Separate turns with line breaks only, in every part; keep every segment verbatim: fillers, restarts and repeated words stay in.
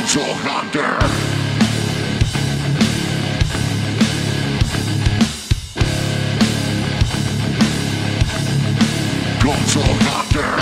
Console Hunter. Console Hunter.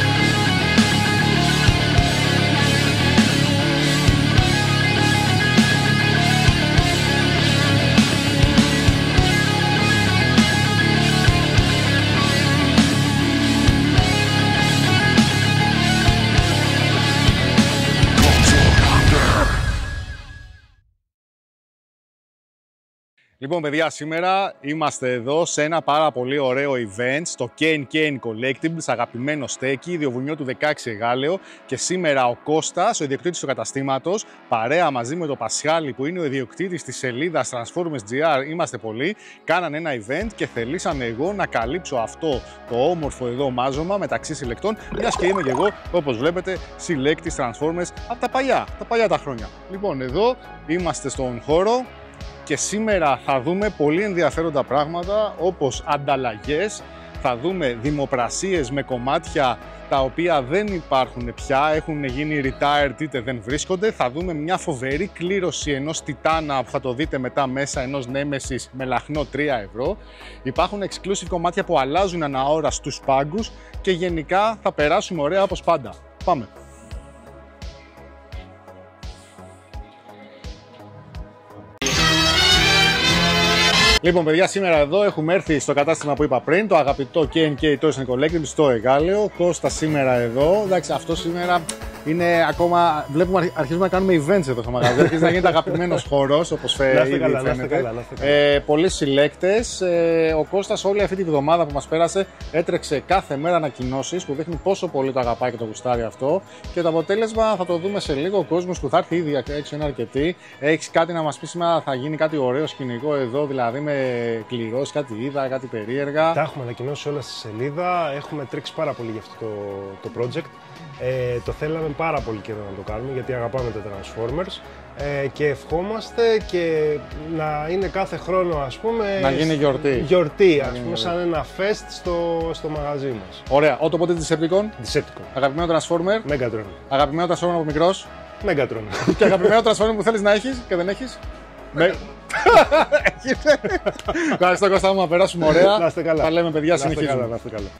Λοιπόν, παιδιά, σήμερα είμαστε εδώ σε ένα πάρα πολύ ωραίο event στο Kane Kane Collectibles, αγαπημένο στέκι, Διοβουνιό του δεκαέξι Εγάλεο. Και σήμερα ο Κώστας, ο ιδιοκτήτης του καταστήματος, παρέα μαζί με τον Πασχάλη, που είναι ο ιδιοκτήτης της σελίδας Transformers τζι αρ, είμαστε πολλοί, κάνανε ένα event και θελήσαμε εγώ να καλύψω αυτό το όμορφο εδώ μάζωμα μεταξύ συλλεκτών, μιας και είμαι και εγώ, όπως βλέπετε, συλλέκτης Transformers από τα παλιά, τα παλιά τα χρόνια. Λοιπόν, εδώ είμαστε στον χώρο. Και σήμερα θα δούμε πολύ ενδιαφέροντα πράγματα, όπως ανταλλαγές, θα δούμε δημοπρασίες με κομμάτια τα οποία δεν υπάρχουν πια, έχουν γίνει retired είτε δεν βρίσκονται. Θα δούμε μια φοβερή κλήρωση ενός Τιτάνα που θα το δείτε μετά μέσα, ενός Nemesis με λαχνό τρία ευρώ. Υπάρχουν exclusive κομμάτια που αλλάζουν ανά ώρα στους πάγκους και γενικά θα περάσουμε ωραία όπως πάντα. Πάμε! Λοιπόν, παιδιά, σήμερα εδώ έχουμε έρθει στο κατάστημα που είπα πριν, το αγαπητό κέι εν κέι Toys and Collectibles στο Εγάλεο. Κώστα σήμερα εδώ. Εντάξει, αυτό σήμερα είναι ακόμα. Βλέπουμε, αρχίζουμε να κάνουμε events εδώ στο μαγαζί. Αρχίζει να γίνεται αγαπημένος χώρος, όπως φαίνεται. Ε, πολλοί συλλέκτες. Ε, ο Κώστας όλη αυτή τη βδομάδα που μας πέρασε έτρεξε κάθε μέρα ανακοινώσεις που δείχνει πόσο πολύ το αγαπάει και το γουστάρει αυτό. Και το αποτέλεσμα θα το δούμε σε λίγο. Ο κόσμος που θα έρθει ήδη έξω είναι αρκετή. Έχει κάτι να μας πει σήμερα, θα γίνει κάτι ωραίο σκηνικό εδώ, δηλαδή με κληρώσεις, κάτι είδα, κάτι περίεργα.
Τα έχουμε ανακοινώσει όλα στη σελίδα. Έχουμε τρέξει πάρα πολύ για αυτό το, το project. Ε, το θέλαμε πάρα πολύ καιρό να το κάνουμε γιατί αγαπάμε τα Transformers ε, και ευχόμαστε και να είναι κάθε χρόνο, ας πούμε,
να γίνει γιορτή,
γιορτή ας πούμε, σαν ένα fest στο, στο μαγαζί μας.
Ωραία. Autobot Decepticon.
Decepticon.
Αγαπημένο Transformer.
Megatron.
Αγαπημένο Transformer από μικρός.
Megatron.
Και αγαπημένο Transformer που θέλεις να έχεις και δεν έχεις. Με... Ευχαριστώ, Κώστα μου, να περάσουμε ωραία.
Να είστε καλά.
Τα λέμε, παιδιά,
να είστε
συνεχίζουμε.
καλά, να είστε καλά.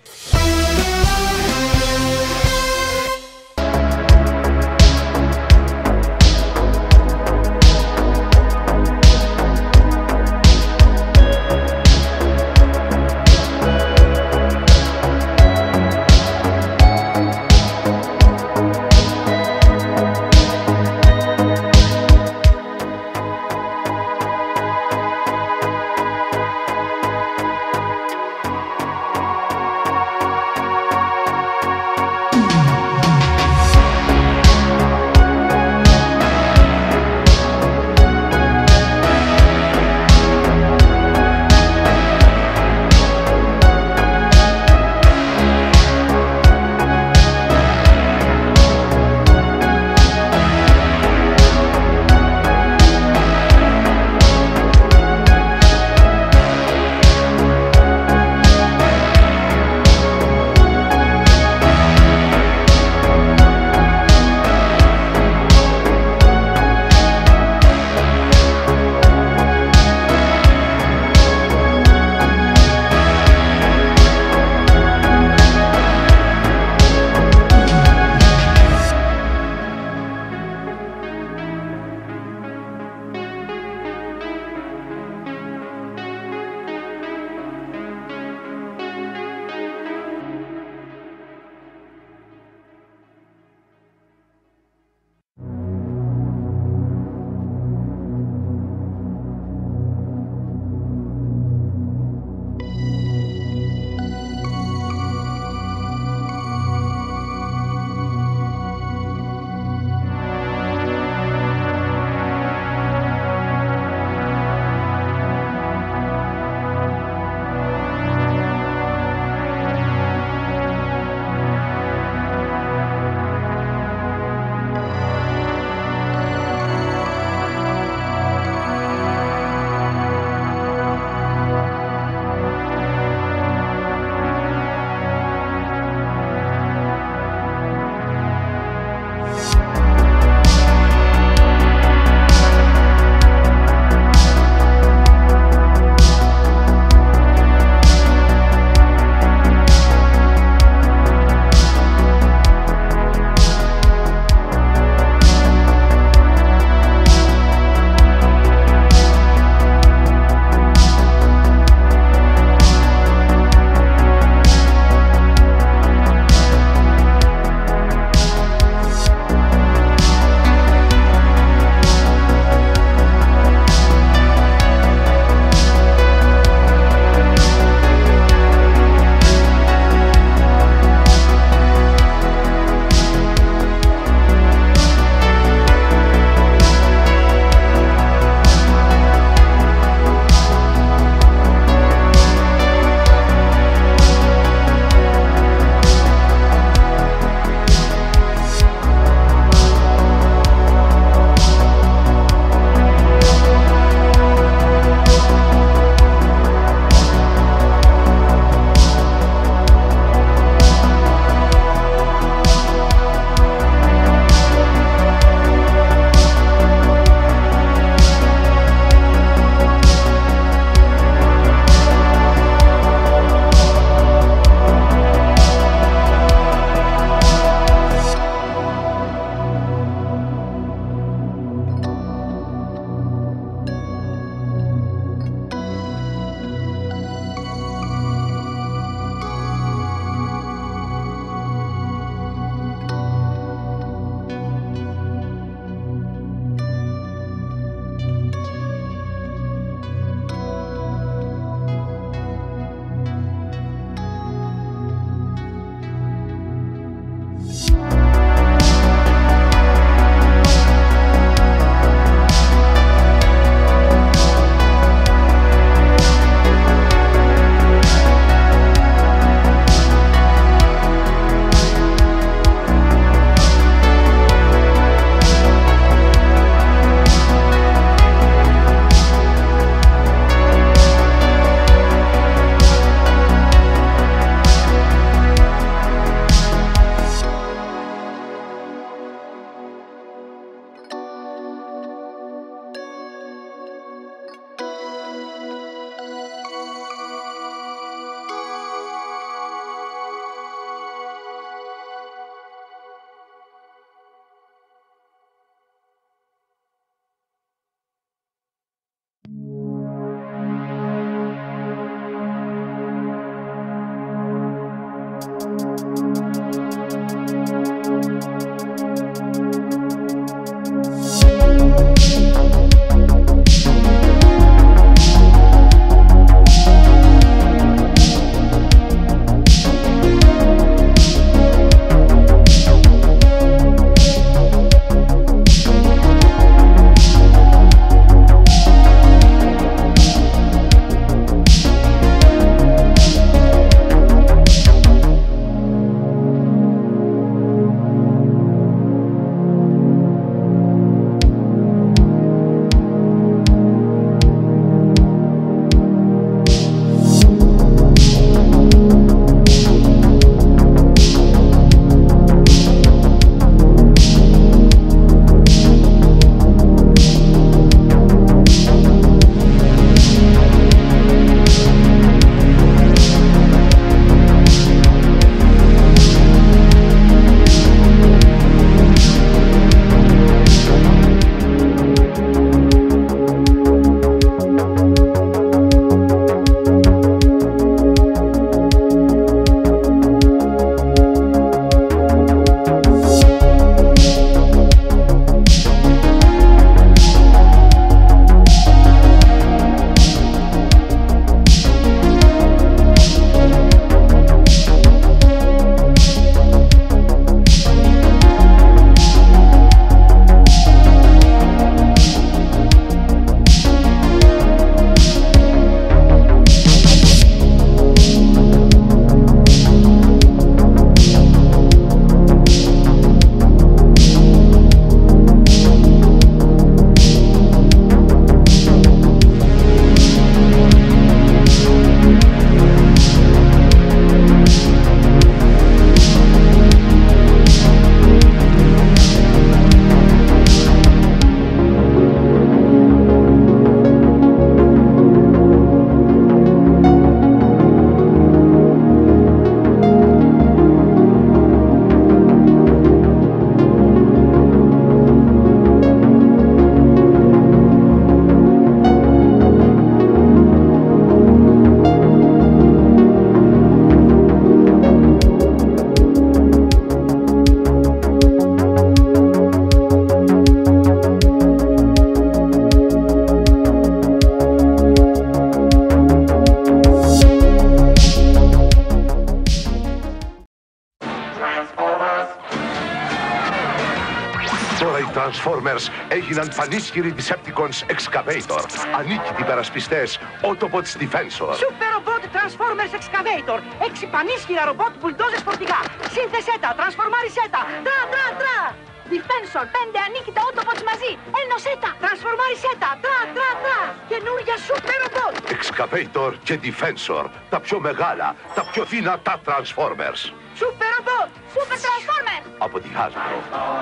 Transformers έγιναν πανίσχυροι Decepticons Excavator. Ανίκητοι περασπιστές Autobots Defensor.
Super Robot Transformers Excavator. Έξι πανίσχυρα ρομπότ μπουλντόζες φορτηγά. Σύνθεσέ τα, τρανσφορμάρισέ τα. Τρα, τρα, τρα. Defensor, πέντε ανίκητα Autobots μαζί. Ένωσέ τα, τρανσφορμάρισέ τα. Τρα, τρα, τρα. Καινούργια Super Robot.
Excavator και Defensor. Τα πιο μεγάλα, τα πιο δυνατά Transformers.
Super Robot. Super Transformers.
Από τη Hasbro.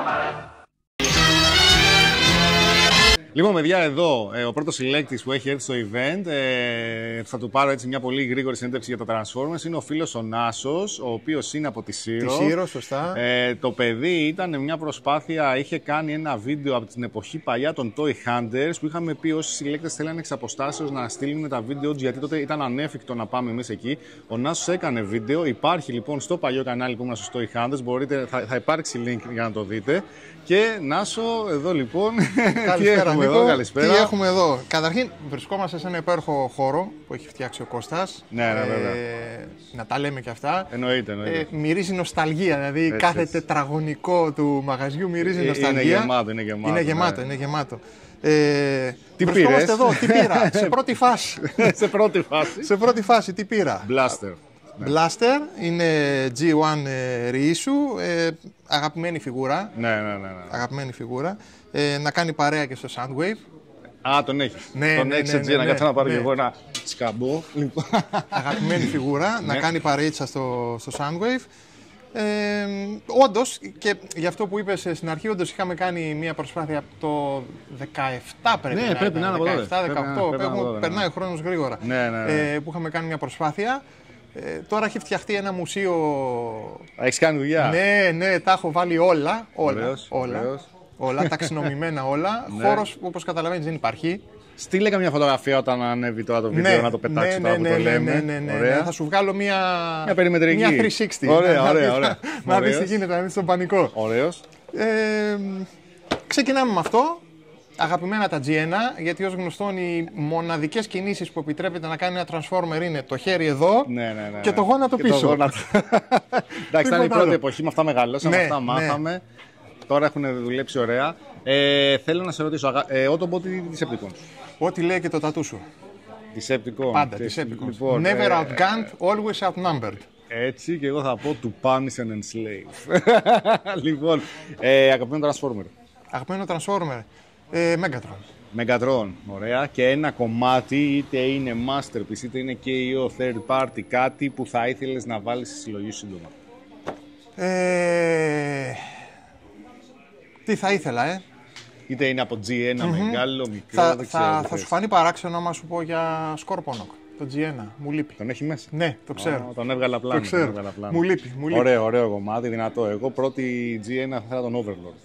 Λοιπόν, παιδιά, εδώ ε, ο πρώτος συλλέκτης που έχει έρθει στο event, ε, θα του πάρω έτσι μια πολύ γρήγορη συνέντευξη για τα Transformers, είναι ο φίλος ο Νάσος, ο οποίος είναι από τη Σύρο.
Τη Σύρο, σωστά.
Ε, το παιδί ήταν μια προσπάθεια, είχε κάνει ένα βίντεο από την εποχή παλιά των Toy Hunters, που είχαμε πει όσοι συλλέκτες θέλανε εξ αποστάσεως να στείλουν τα βίντεο τους, γιατί τότε ήταν ανέφικτο να πάμε εμείς εκεί. Ο Νάσος έκανε βίντεο, υπάρχει λοιπόν στο παλιό κανάλι που ήμουν στους Toy Hunters, μπορείτε, θα, θα υπάρξει link για να το δείτε. Και Νάσο, εδώ λοιπόν.
Καλησπέρα,
τι
Νίκο.
Εδώ, καλησπέρα.
Τι έχουμε εδώ. Καταρχήν, βρισκόμαστε σε ένα υπέροχο χώρο που έχει φτιάξει ο Κώστας.
Ναι, ναι, βέβαια.
Ε, να τα λέμε και αυτά.
Εννοείται, εννοείται.
Ε, μυρίζει νοσταλγία. Δηλαδή,
έτσι,
κάθε
έτσι.
τετραγωνικό του μαγαζιού μυρίζει
Ε,
νοσταλγία.
Είναι γεμάτο, είναι γεμάτο.
Είναι γεμάτο,
ναι.
είναι γεμάτο. Ε,
Τι
βρισκόμαστε
πήρες?
εδώ, τι πήρα. Σε πρώτη φάση.
Σε πρώτη φάση.
σε πρώτη φάση, τι πήρα.
Blaster.
Blaster, είναι τζι ουάν ε, reissue, ε, αγαπημένη φιγούρα.
Ναι, ναι, ναι. ναι.
Αγαπημένη φιγούρα. Ε, να κάνει παρέα και στο Soundwave.
Α, τον έχει.
Ναι,
τον
ναι,
έχει
ναι,
έτσι,
ναι,
να
ναι,
κάτσω να πάρω
ναι.
και εγώ ένα σκαμπό. Λοιπόν.
Αγαπημένη φιγούρα, να κάνει παρείτσα στο, στο Soundwave. Ε, όντως, και για αυτό που είπες στην αρχή, όντως είχαμε κάνει μια προσπάθεια από το δεκαεπτά πρέπει
Ναι,
να
πρέπει να είναι από τότε.
δεκαεπτά δεκαοκτώ,
Πρέπει να- πρέπει να είναι από τότε,
περνάει ο χρόνος γρήγορα.
Ναι, ναι, ναι.
Ε, που είχαμε κάνει μια προσπάθεια. Ε, τώρα έχει φτιαχτεί ένα μουσείο.
Έχει κάνει δουλειά.
Ναι, ναι, τα έχω βάλει όλα. Όλα.
Ωραίος,
όλα,
ωραίος.
όλα ταξινομημένα όλα.
Ναι.
Χώρος, όπως καταλαβαίνεις, δεν υπάρχει.
Στείλε καμιά φωτογραφία όταν ανέβει τώρα το βίντεο
Ναι,
να το πετάξω
ναι,
τώρα
ναι,
που το
ναι,
λέμε.
ναι, ναι, ναι,
Ωραία.
ναι. Θα σου βγάλω μια,
Μια περιμετρική.
μια τριακόσια εξήντα.
Ωραία,
Να
ωραία,
δεις-
ωραία.
Να δεις τι
Ωραίος.
γίνεται, να δεις τον πανικό.
Ωραίος.
Ε, ξεκινάμε με αυτό. Αγαπημένα τα τζι εν, γιατί ως γνωστόν οι μοναδικές κινήσεις που επιτρέπεται να κάνει ένα Transformer είναι το χέρι εδώ
Ναι, ναι, ναι.
και το γόνατο
Και
πίσω.
Το γόνατο. Εντάξει, ήταν η πρώτη
άλλο.
εποχή, με αυτά μεγαλώσαμε,
Ναι,
αυτά
ναι.
μάθαμε. Τώρα έχουν δουλέψει ωραία. Ε, θέλω να σε ρωτήσω, αγα... ε, Autobot ή Decepticons?
Ό,τι λέει και το τατού σου.
Decepticons.
Πάντα
Και-
Decepticons.
Λοιπόν,
Never
ε,
outgunned, always outnumbered.
Έτσι και εγώ θα πω to punish and enslave. Λοιπόν, ε, αγαπημένο Transformer.
Αγαπημένο Transformer. Ε, Megatron.
Megatron, ωραία. Και ένα κομμάτι, είτε είναι Masterpiece, είτε είναι κέι ι ο, third party, κάτι που θα ήθελες να βάλεις στη συλλογή σου σύντομα.
Ε, τι θα ήθελα, ε.
Είτε είναι από τζι ένα, μεγάλο, μικρό,
Θα,
δεν ξέρω.
θα,
τι
θα
θες.
σου φανεί παράξενο άμα σου πω για Scorponok, το τζι ένα. Μου λείπει.
Τον έχει μέσα.
Ναι, το ξέρω.
Α, τον έβγαλα πλάνο.
Το ξέρω.
τον έβγαλα πλάνο.
Μου λείπει, μου λείπει.
Ωραίο, ωραίο κομμάτι, δυνατό. Εγώ πρώτη τζι ένα θα ήθελα τον Overlord.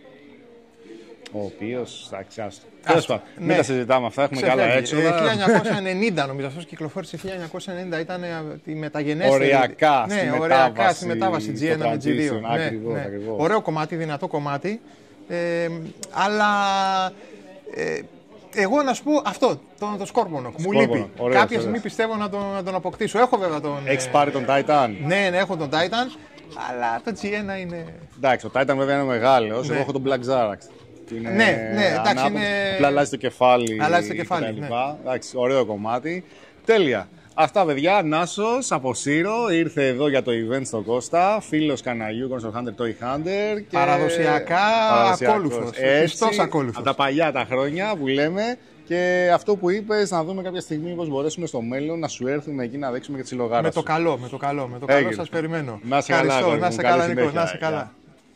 Ο οποίος, εντάξει, άστο. Τέλος πάντων, μην
ναι.
τα συζητάμε αυτά, έχουμε
Ξεφεύγει.
καλά
Ε,
έξοδα.
χίλια εννιακόσια ενενήντα νομίζω, αυτός κυκλοφόρησε χίλια εννιακόσια ενενήντα, ήταν ε, τη μεταγενέστερη.
Οριακά,
ναι,
στη
οριακά,
μετάβαση,
στη μετάβαση τζι ένα
στο
με τζι δύο.
transition, ακριβώς, ακριβώς.
Ωραίο κομμάτι, δυνατό κομμάτι. Ε, αλλά ε, εγώ να σου πω αυτό, τον το Scorponok. Μου
Scorponok,
λείπει.
ωραίος,
Κάποια
ωραίος.
στιγμή πιστεύω να τον, να τον αποκτήσω. Έχω βέβαια τον.
Έχεις
ε,
πάρει τον Titan.
Ναι, ναι, έχω τον Titan. Αλλά το τζι ένα είναι.
Εντάξει, ο Titan βέβαια είναι μεγάλος.
Ναι.
Εγώ έχω τον Black Zarax. Είναι
Ναι, ναι, εντάξει,
ανάποδο.
είναι-
Απλά αλλάζει το κεφάλι.
Αλλάζει το κεφάλι,
κτλ.
ναι.
Εντάξει, ωραίο κομμάτι. Τέλεια. Αυτά, παιδιά. Νάσος από Σύρο ήρθε εδώ για το event στο Κώστα. Φίλος καναλιού Console Hunter Toy Hunter. Και...
Παραδοσιακά
Παραδοσιακός.
ακόλουθος.
Έτσι,
Πιστός ακόλουθος.
Από τα παλιά τα χρόνια που λέμε. Και αυτό που είπες, να δούμε κάποια στιγμή πώς μπορέσουμε στο μέλλον να σου έρθουμε εκεί να δείξουμε και τη συλλογάρα
Με
σου.
το καλό, με το καλό, με το καλό
Έγινε.
σας περιμένω.
Να είσαι καλά,
Ευχαριστώ,
αγόρι
να
μου.
είσαι
Καλή
καλά, Νίκο,
συνέχεια.
να είσαι καλά.
Γεια.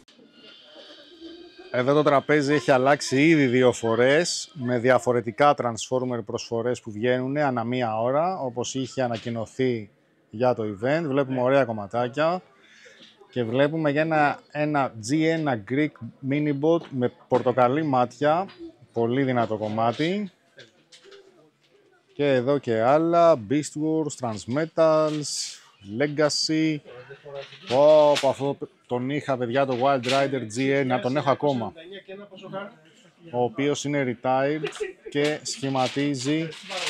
Εδώ το τραπέζι έχει αλλάξει ήδη δύο φορές με διαφορετικά Transformer προσφορές που βγαίνουν ανά μία ώρα, όπως είχε ανακοινωθεί για το event. Βλέπουμε ωραία κομματάκια και βλέπουμε για ένα, ένα τζι ένα Greek Minibot με πορτοκαλί μάτια, πολύ δυνατό κομμάτι. Και εδώ και άλλα, Beast Wars, Transmetals, Legacy. Πω, πω, αυτό τον είχα, παιδιά, το Wild Rider τζι ένα, τον έχω ακόμα. Ο οποίος είναι retired και σχηματίζει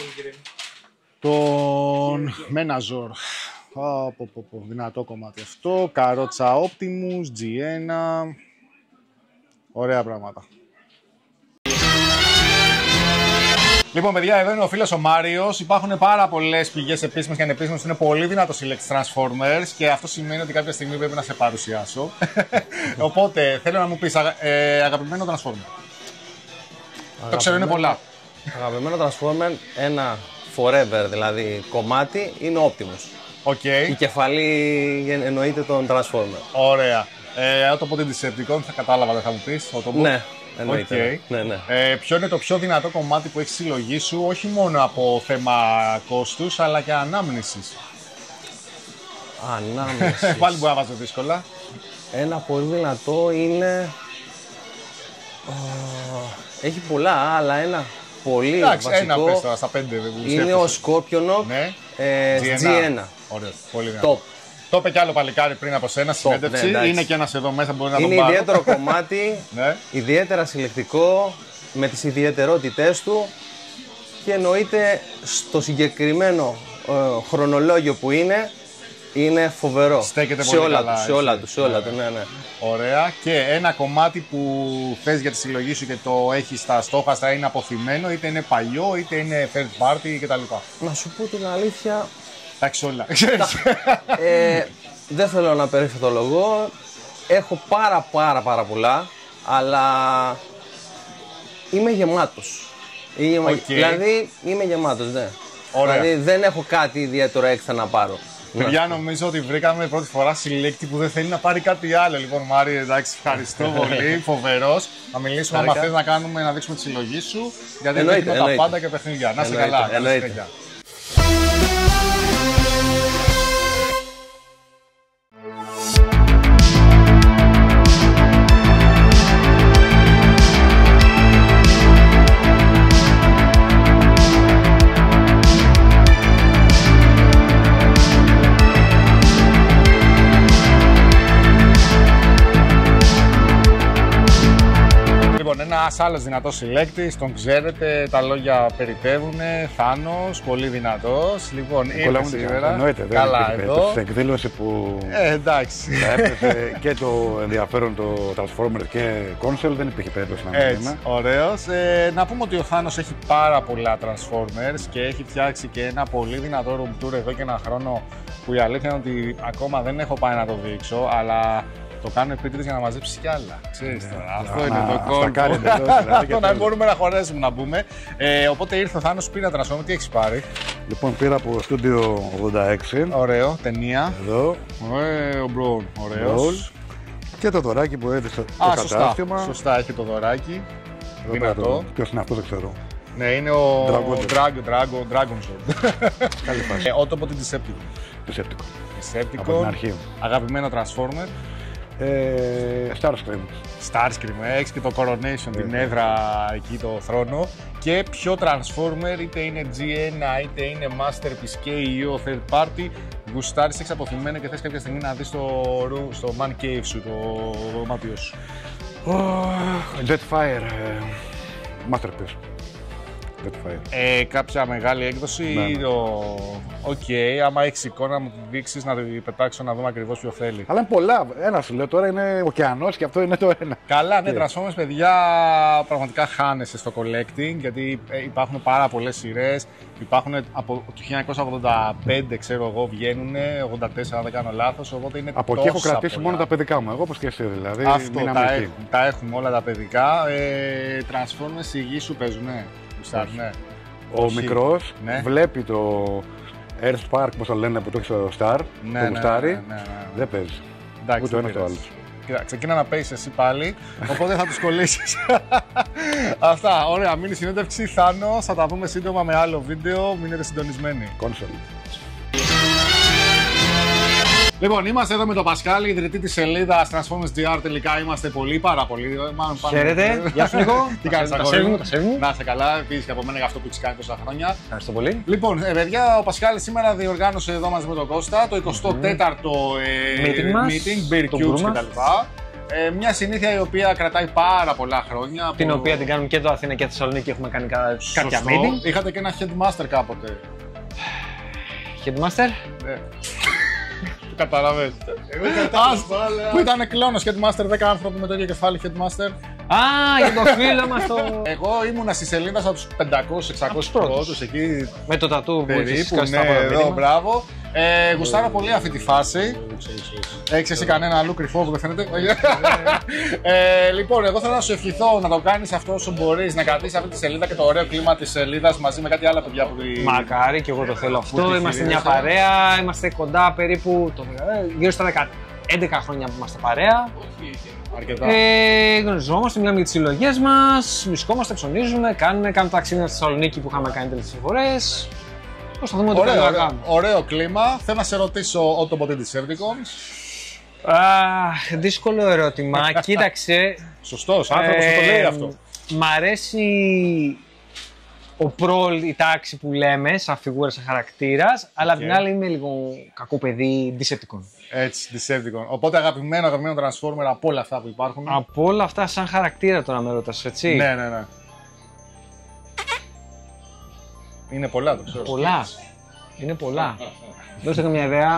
τον Menazor. Πω, πω, πω, πω, δυνατό κομμάτι αυτό. Καρότσα Optimus, τζι ένα. Ωραία πράγματα. Λοιπόν, παιδιά, εδώ είναι ο φίλος ο Μάριος. Υπάρχουν πάρα πολλές πηγές επίσημες και ανεπίσημες που είναι πολύ δυνατό συλλέκτης Transformers και αυτό σημαίνει ότι κάποια στιγμή πρέπει να σε παρουσιάσω. Οπότε θέλω να μου πεις αγα... ε, αγαπημένο Transformer. Αγαπημένο... Το ξέρω, είναι πολλά.
Αγαπημένο Transformer, ένα forever δηλαδή κομμάτι, είναι ο Optimus.
Okay.
Η κεφαλή εννοείται τον Transformer.
Ωραία. Ε, όταν πω την Decepticon θα κατάλαβα, δεν θα μου πεις.
Ναι. Εννοείται.
Okay.
Ναι, ναι.
Ε, ποιο είναι το πιο δυνατό κομμάτι που έχει συλλογή σου, όχι μόνο από θέμα κόστους, αλλά και ανάμνησης.
Ανάμνησης.
Πάλι μπορεί να βάζω δύσκολα.
Ένα πολύ δυνατό είναι... Έχει πολλά, αλλά ένα πολύ
Εντάξει,
βασικό
ένα πες τώρα, στα πέντε.
Είναι ο Scorpionok
ναι.
ε, τζι ένα.
Ωραίο, πολύ δυνατό.
Top.
Το είπε κι άλλο παλικάρι πριν από σένα, συνέντευξη. Ναι, είναι και ένας εδώ μέσα, μπορεί να
είναι
τον πάρω.
Είναι ιδιαίτερο κομμάτι,
ναι.
ιδιαίτερα συλλεκτικό, με τις ιδιαιτερότητές του και εννοείται στο συγκεκριμένο ε, χρονολόγιο που είναι, είναι φοβερό.
Στέκεται
σε
πολύ
όλα
καλά.
Του, σε όλα του, σε όλα του, ναι, ναι.
Ωραία. Και ένα κομμάτι που θες για τη συλλογή σου και το έχεις στα στόχαστρα είναι αποθυμένο, είτε είναι παλιό, είτε είναι third party κτλ.
Να σου πω την αλήθεια.
Εντάξει, όλα.
ε, δεν θέλω να περιφετολογώ. Έχω πάρα πάρα πάρα πολλά, αλλά είμαι γεμάτος. Είμαι...
Okay.
Δηλαδή είμαι γεμάτος, ναι.
Ωραία.
Δηλαδή δεν έχω κάτι ιδιαίτερο έξτρα να πάρω.
Παιδιά, νομίζω ότι βρήκαμε πρώτη φορά συλλέκτη που δεν θέλει να πάρει κάτι άλλο. Λοιπόν, Μάρι, εντάξει, ευχαριστώ πολύ. Φοβερός. Θα μιλήσουμε άμα θες να, κάνουμε, να δείξουμε τη συλλογή σου. Γιατί δείχνουμε τα πάντα και παιχνίδια. Να είσαι καλά.
Εννοείται.
Ένας άλλος δυνατός συλλέκτης, τον ξέρετε, τα λόγια περιτεύουνε, Θάνος, πολύ δυνατός. Λοιπόν, ήρθε σήμερα.
Εννοείται, δεν
καλά
είναι
εδώ.
στην εκδήλωση που
ε, εντάξει.
θα έπαιζε και το ενδιαφέρον το Transformers και console, δεν υπήρχε περίπτωση να μην είναι.
Ωραίος. Ε, να πούμε ότι ο Θάνος έχει πάρα πολλά Transformers και έχει φτιάξει και ένα πολύ δυνατό room tour εδώ και ένα χρόνο που η αλήθεια είναι ότι ακόμα δεν έχω πάει να το δείξω, αλλά το κάνω επίτηδες για να μαζέψει κι άλλα. Ξέρεις τώρα. Αυτό
να,
είναι το κόλπο. Αυτό να μπορούμε να χωρέσουμε να πούμε. Ε, οπότε ήρθε ο Θάνος, πήρε να Transformers. Τι έχεις πάρει?
Λοιπόν, πήρα από Studio ογδόντα έξι.
Ωραίο, ταινία.
Εδώ.
Ε, ο Μπρον, ωραίος.
Και το δωράκι που έδειξε το
Α,
κατάστημα.
Σωστά, σωστά, έχει το δωράκι. Δυνατό.
Ποιος είναι αυτό, δεν ξέρω.
Ναι, είναι ο
Dragon
Dragon Dragon Sword.
Καλή φάση.
Ότο από την Decepticon.
Decepticon.
Decepticon.
Από την αρχή.
Αγαπημένο Transformer.
Ε, Starscream.
Starscream, έχεις και το Coronation, την έδρα εκεί, το θρόνο. Και πιο Transformer, είτε είναι τζι ένα, είτε είναι Masterpiece και ή third party, γουστάρεις, έχεις αποθυμένο και θες κάποια στιγμή να δεις στο, στο Man Cave σου, το δωμάτιο σου.
Oh, Jetfire, Masterpiece.
Ε, κάποια μεγάλη έκδοση ή ναι, ναι. Οκ, okay, άμα έχεις εικόνα να μου τη δείξεις, να την πετάξω να δούμε ακριβώς ποιο θέλει.
Αλλά είναι πολλά. Ένα σου λέω τώρα είναι ωκεανός και αυτό είναι το ένα.
Καλά, ναι, Transformers, παιδιά, πραγματικά χάνεσαι στο collecting γιατί υπάρχουν πάρα πολλές σειρές. Υπάρχουν από το χίλια εννιακόσια ογδόντα πέντε, ξέρω εγώ, βγαίνουν, ογδόντα τέσσερα, αν δεν κάνω λάθος. Οπότε είναι
από εκεί έχω κρατήσει πολλά. Μόνο τα παιδικά μου, εγώ όπως και εσύ δηλαδή.
Αυτό, τα, έχ, τα έχουμε όλα τα παιδικά. Ε, Transformers, η γη σου παίζουνε. Ναι.
Ο
όχι.
Μικρός
ναι.
βλέπει το Earth Park, πώς το λένε, που το έχει στο Star,
ναι,
το γουστάρι,
ναι, ναι, ναι, ναι.
δεν παίζει.
Εντάξει,
ούτε ένα το άλλο.
Κοίτα, ξεκίνα να παίζεις εσύ πάλι, οπότε θα τους κολλήσεις. Αυτά, ωραία, μείνει συνέντευξη, Θάνο, θα τα πούμε σύντομα με άλλο βίντεο, μείνετε συντονισμένοι.
Console.
Λοιπόν, είμαστε εδώ με τον Πασχάλη, ιδρυτή της σελίδας Transformers τζι αρ. Τελικά είμαστε πολύ, πάρα πολύ.
Χαίρετε, γεια σου Νίκο.
Τι κάνεις,
αγόρι μου?
Να είσαι καλά, επίσης και από μένα για αυτό που έχεις κάνει τόσα χρόνια.
Ευχαριστώ πολύ.
Λοιπόν, ε, παιδιά, ο Πασχάλης σήμερα διοργάνωσε εδώ μαζί με τον Κώστα το εικοστό τέταρτο mm-hmm. ε,
meeting μας,
meeting, Beer Cubes κτλ. Ε, μια συνήθεια η οποία κρατάει πάρα πολλά χρόνια.
Την
από...
οποία την κάνουμε και εδώ Αθήνα και Θεσσαλονίκη, έχουμε κάνει κάποια meeting.
Είχατε και ένα headmaster κάποτε.
Headmaster?
Ναι. Καταλαβαίνετε. Που ήταν κλόνος Headmaster, δέκα άνθρωποι με το ίδιο κεφάλι Headmaster.
Α, για το φίλο μας το...
Εγώ ήμουνα στη σελίδα από τους πεντακόσιους εξακόσιους πρώτους εκεί.
Με το τατού που είχες
περίπου, ναι, εδώ, μπράβο. Ε, γουστάρω πολύ αυτή τη φάση. Έχεις εσύ κανένα αλλού κρυφό που δεν φαίνεται? ε, λοιπόν, εγώ θέλω να σου ευχηθώ να το κάνεις αυτό όσο μπορείς, να κρατήσεις αυτή τη σελίδα και το ωραίο κλίμα της σελίδας μαζί με κάτι άλλα παιδιά που...
Μακάρι και εγώ το θέλω αυτό. Είμαστε μια παρέα, είμαστε κοντά περίπου το, γύρω στα έντεκα χρόνια που είμαστε παρέα.
Αρκετά.
Ε, γνωριζόμαστε, μιλάμε για τις συλλογές μας, βρισκόμαστε, ψωνίζουμε, κάνουμε, κάνουμε ταξίδια στη Θεσσαλονίκη που είχαμε κάνει τελευταίες φορές. Προσπαθούμε να το
ωραίο,
κάνουμε.
Ωραίο, ωραίο κλίμα. Θέλω να σε ρωτήσω ό,τι ποτέ της Decepticons.
Αχ, δύσκολο ερώτημα. Κοίταξε.
Σωστός, άνθρωπος ε, το λέει αυτό.
Μ' αρέσει ο πρόλ, η τάξη που λέμε, σαν φιγούρα, σαν χαρακτήρας, okay. αλλά απ' την άλλη είμαι λίγο κακό παιδί Decepticon.
Έτσι, Decepticon. Οπότε αγαπημένο, αγαπημένο Transformer από όλα αυτά που υπάρχουν.
Από όλα αυτά σαν χαρακτήρα τώρα με ρωτάς, έτσι.
Ναι, ναι, ναι. Είναι πολλά, το ξέρω.
Πολλά. Είναι πολλά. Δώστε καμιά ιδέα.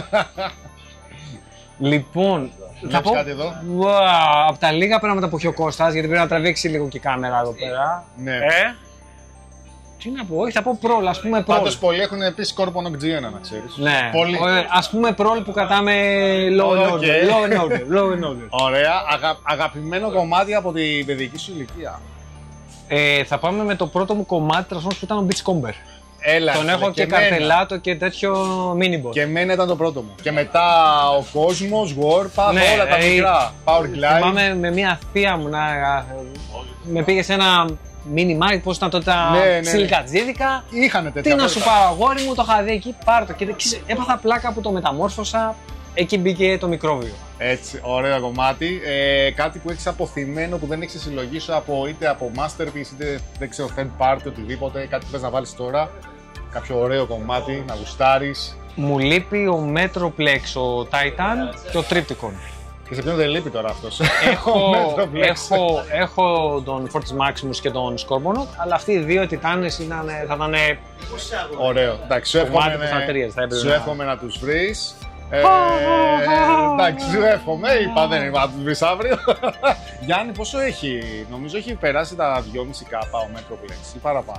Λοιπόν, θα πω
κάτι εδώ.
Wow, από τα λίγα πράγματα που έχει ο Κώστας, γιατί πρέπει να τραβήξει λίγο και η κάμερα εδώ πέρα.
Ναι.
Ε, τι να πω, όχι, θα πω πρόλ, ας πούμε πρόλ.
Πάντως πολλοί έχουν επίσης Scorponok τζι ένα, να ξέρεις.
Ναι,
πολλοί.
Ας πούμε πρόλ που κρατάμε low and order.
Okay.
Low and order, low and order.
Ωραία, Αγα, αγαπημένο κομμάτι από την παιδική σου ηλικία.
Ε, θα πάμε με το πρώτο μου κομμάτι Transformers που ήταν ο Beachcomber.
Έλα,
τον έχω και, και καρτελάτο και τέτοιο mini-boss.
Και εμένα ήταν το πρώτο μου. Και μετά ο κόσμος, Warpath,
ναι,
όλα τα μικρά. Power Glide.
Θυμάμαι με μια θεία μου να με πήγε σε ένα mini market, πώς ήταν τότε τα
ναι, ναι,
σιλικατζίδικα.
Είχανε τέτοια.
Τι να σου πάρω, αγόρι μου, το είχα δει εκεί, πάρω το. Και έπαθα πλάκα που το μεταμόρφωσα, εκεί μπήκε το μικρόβιο.
Έτσι, ωραίο κομμάτι. Ε, κάτι που έχεις αποθυμένο, που δεν έχεις συλλογή σου από, είτε από Masterpiece, είτε δεν ξέρω, third party, οτιδήποτε. Κάτι που θες να βάλεις τώρα. Κάποιο ωραίο κομμάτι, να γουστάρεις.
Μου λείπει ο Metroplex, ο Titan και ο Triptychon.
Και σε ποιον δεν λείπει τώρα αυτός?
Έχω, έχω, έχω τον Fortis Maximus και τον Scorponok, αλλά αυτοί οι δύο τιτάνες ήταν, θα ήταν...
Ωραίο. Εντάξει, σου εύχομαι, σου εύχομαι να τους βρεις. Ε, εντάξει, σου εύχομαι, είπα, δεν είπα να τους βρεις αύριο. Γιάννη, πόσο έχει? Νομίζω έχει περάσει τα δυόμισι κάπα ο Metroplex ή παραπάνω.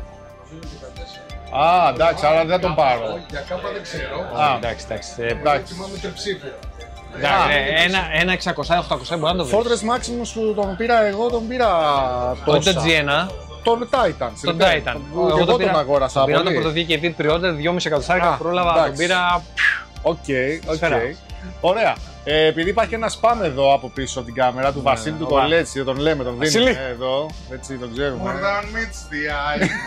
Α, εντάξει, άρα δεν τον πάρω.
Για κάπα δεν ξέρω.
Α, εντάξει, εντάξει.
Εντάξει, θυμάμαι και ψήφο.
Ένα εξακόσια οχτακόσια μπορεί να το βρεις.
Fortress Maximus που τον πήρα εγώ, τον πήρα
όχι το τζι ένα.
Τον Titan.
Τον Titan.
Εγώ τον αγόρασα πολύ.
Πήρα το πρωτοδίκη και pre-order, δυόμισι εκατοστάρικα, πρόλαβα, τον πήρα...
Οκ, οκ. Ωραία. Ε, επειδή υπάρχει ένα spam εδώ από πίσω από την κάμερα του Βασίλη του Κολέτσι, τον λέμε, τον δίνουμε εδώ, έτσι τον ξέρουμε.
More than meets the eye.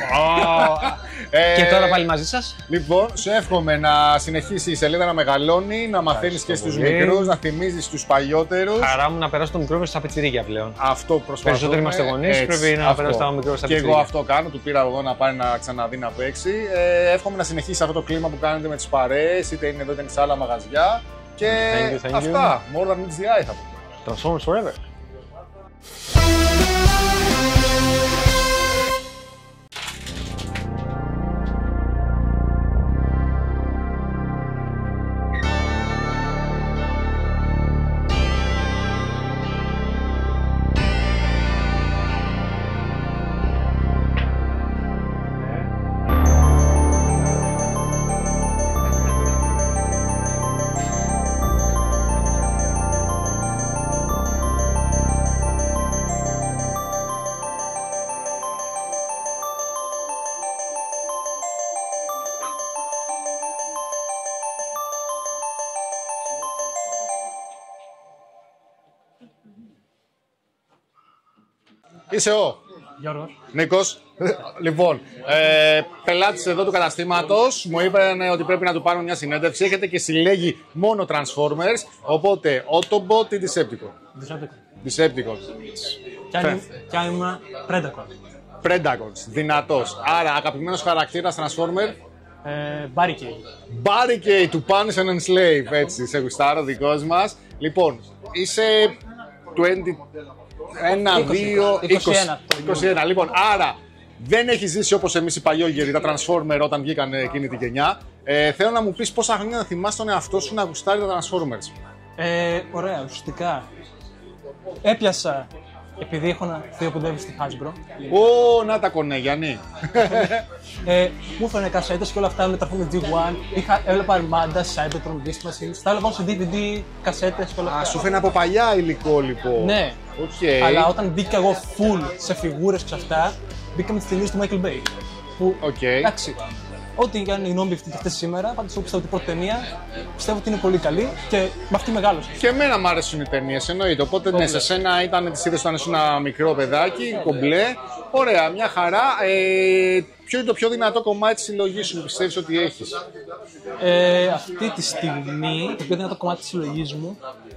Και τώρα πάλι μαζί σας.
Λοιπόν, σου εύχομαι να συνεχίσει η σελίδα να μεγαλώνει, να μαθαίνεις και στους μικρούς, να θυμίζεις τους παλιότερους.
Χαρά μου να περάσω το μικρό μέσα στα πιτσιρίκια πλέον.
Αυτό προσπαθούμε.
Περισσότεροι είμαστε γονείς, πρέπει να περάσω το μικρό στα πιτσιρίκια.
Και εγώ αυτό κάνω, του πήρα εγώ να πάει να ξαναδεί να παίξει. Ε, εύχομαι να συνεχίσει αυτό το κλίμα που κάνετε με τις παρέες, είτε είναι εδώ είτε είναι σε άλλα μαγαζιά. Και
thank you, thank
αυτά, you. More than meets the eye θα πούμε.
Transformers forever.
Είσαι ο
Γιώργος.
Νίκος. Λοιπόν, ε, πελάτης εδώ του καταστήματος μου είπαν ότι πρέπει να του πάρουν μια συνέντευξη. Έχετε και συλλέγει μόνο Transformers. Οπότε, Autobot ή Decepticon?
Decepticon.
Decepticon.
Κι αν είμαι Predacons.
Predacons. Δυνατός. Άρα, αγαπημένος χαρακτήρας Transformer.
Ε, Barricade.
Barricade του Punish and Enslave. Έτσι, σε γουστάρω, δικός μας. Λοιπόν, είσαι είκοσι ένα, δύο, είκοσι ένα. Λοιπόν, άρα δεν έχει ζήσει όπως εμείς οι παλιόγεροι, τα Transformers όταν βγήκαν εκείνη τη γενιά. Ε, θέλω να μου πεις πόσα χρόνια να θυμάσαι τον εαυτό σου να γουστάρει τα Transformers.
Ε, ωραία, ουσιαστικά. Έπιασα επειδή έχω ένα θείο που δουλεύει στη Hasbro.
Ω, να τα κονέ, Γιάννη.
ε, μου έφερε κασέτες και όλα αυτά με τα Transformers τζι ουάν. Είχα, έβλεπα Armada, Cybertron, Beast Machines. Τα έβλεπα σε ντι βι ντι, κασέτες και όλα αυτά.
Α, σου φαίνεται από παλιά υλικό λοιπόν.
Ναι.
Okay.
Αλλά όταν μπήκα εγώ full σε φιγούρες και αυτά, μπήκα με τις ταινίες του Michael Bay. Που,
okay.
εντάξει, ό,τι και αν η γνώμη αυτή και αυτές σήμερα, πάντως εγώ πιστεύω ότι η πρώτη ταινία πιστεύω ότι είναι πολύ καλή και με αυτή μεγάλωσε.
Και εμένα μου αρέσουν οι ταινίες, εννοείται. Οπότε ναι, σε σένα ήταν τις είδες όταν ήσουν ένα μικρό παιδάκι, κομπλέ. Ωραία, μια χαρά. Ε, ποιο είναι το πιο δυνατό κομμάτι της συλλογής σου που πιστεύεις ότι έχεις?
Ε, αυτή τη στιγμή, το πιο δυνατό κομμάτι της συλλογής μου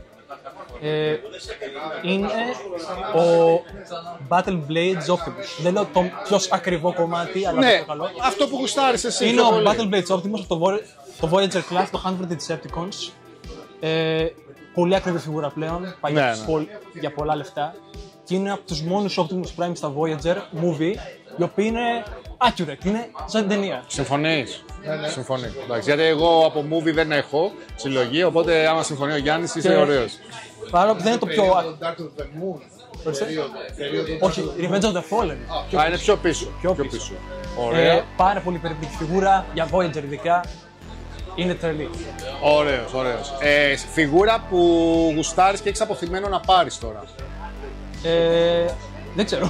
ε, είναι ο Battle Blades Optimus. Δεν λέω το πιο ακριβό κομμάτι, αλλά
ναι,
το καλό.
Αυτό που γουστάρεις εσύ.
Είναι ο πολύ. Battle Blades Optimus από το, το Voyager Class, το Hundred Decepticons. Ε, πολύ ακριβή φιγούρα πλέον, πάει ναι, για, ναι. Πολ, για πολλά λεφτά. Και είναι από τους μόνους Optimus Prime στα Voyager movie, οι οποίοι είναι accurate, είναι σαν την ταινία.
Συμφωνείς? Ναι, ναι. Συμφωνεί. Εντάξει, γιατί εγώ από movie δεν έχω συλλογή, οπότε άμα συμφωνεί ο Γιάννης είσαι ωραίος.
Παρόλο που δεν είναι το πιο...
Dark of the Moon.
Όχι, Revenge of the Fallen.
Α, είναι πιο πίσω.
Πιο
πίσω.
πίσω.
Ωραία.
Ε, πάρα πολύ περιπτική φιγούρα, για Voyager ειδικά. Είναι τρελή.
Ωραίος, ωραίος. Ε, φιγούρα που γουστάρεις και έχεις αποθυμένο να πάρεις τώρα.
Ε, δεν ξέρω.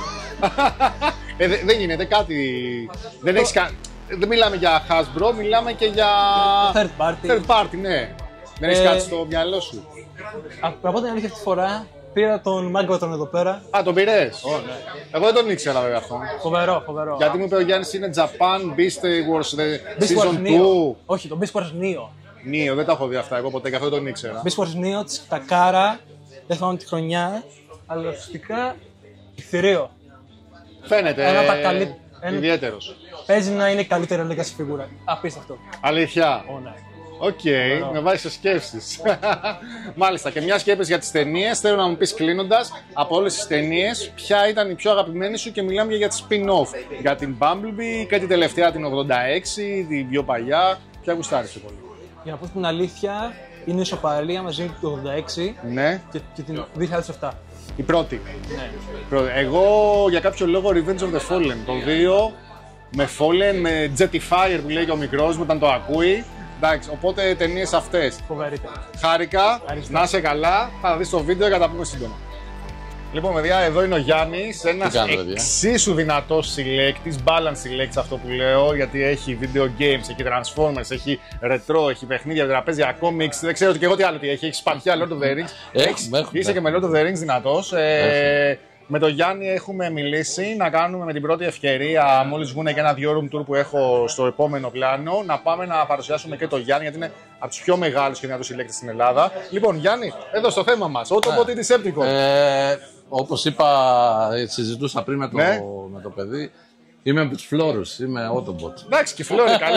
ε, δε, δεν γίνεται κάτι. Δεν έχεις κα... Δεν μιλάμε για Hasbro, μιλάμε και για
third party.
Third party, ναι. Δεν έχεις ε... κάτι στο μυαλό σου?
Από την αλήθεια αυτή τη φορά πήρα τον Μάγκοτον εδώ πέρα.
Α, τον πήρες?
Oh, ναι.
Εγώ δεν τον ήξερα βέβαια αυτό.
Φοβερό, φοβερό.
Γιατί μου είπε ο Γιάννης είναι Japan Beast Wars the
Beast
Season δύο.
Όχι, το Beast Wars Neo.
Neo, δεν τα έχω δει αυτά εγώ ποτέ και αυτό δεν τον ήξερα.
Beast Wars Neo, της Takara, δεν θυμάμαι τη χρονιά, αλλά ουσιαστικά ηθηρείο.
Φαίνεται
ένα τα καλύ...
ιδιαίτερος.
Παίζει να είναι η καλύτερη legacy φιγούρα. Απίστευτο.
Αλήθεια.
Oh, ναι.
Οκ, okay, με βάζει σε σκέψεις. Μάλιστα, και μια σκέψη για τις ταινίες. Θέλω να μου πεις κλείνοντας, από όλες τις ταινίες, ποια ήταν η πιο αγαπημένη σου και μιλάμε για τη spin-off. Για την Bumblebee και την τελευταία, την ογδόντα έξι, την πιο παλιά. Ποια γουστάρεις πολύ?
Για να πω την αλήθεια, είναι ισοπαλία μαζί με την ογδόντα έξι
ναι.
και, και την δύο χιλιάδες επτά.
Η πρώτη.
Ναι.
Εγώ για κάποιο λόγο Revenge of the Fallen. Το δύο με Fallen, με Jettify που λέει και ο μικρός μου όταν το ακούει. Εντάξει, οπότε ταινίες αυτές.
Φοβερή.
Χάρηκα, να είσαι καλά, θα δεις το βίντεο και θα τα πούμε σύντομα. Λοιπόν, παιδιά, εδώ είναι ο Γιάννης, ένας εξίσου δυνατός συλλέκτης, balance συλλέκτης αυτό που λέω, γιατί έχει video games, έχει Transformers, έχει retro, έχει παιχνίδια, τραπέζια, comics, δεν ξέρω και εγώ τι άλλο τι έχει, έχει σπαθιά Lord of the Rings. Έχεις, είσαι και με Lord of the Rings δυνατός. Ε, με τον Γιάννη έχουμε μιλήσει να κάνουμε με την πρώτη ευκαιρία, μόλις βγουν και ένα δύο room tour που έχω στο επόμενο πλάνο, να πάμε να παρουσιάσουμε και τον Γιάννη, γιατί είναι από τους πιο μεγάλους και δυνατούς συλλέκτες στην Ελλάδα. Λοιπόν, Γιάννη, εδώ στο θέμα μας, Autobot ή Decepticon?
Ε, όπως είπα, συζητούσα πριν με το, ναι. με το παιδί, είμαι από τους φλόρους, είμαι Autobot.
Εντάξει, και φλόροι, καλή.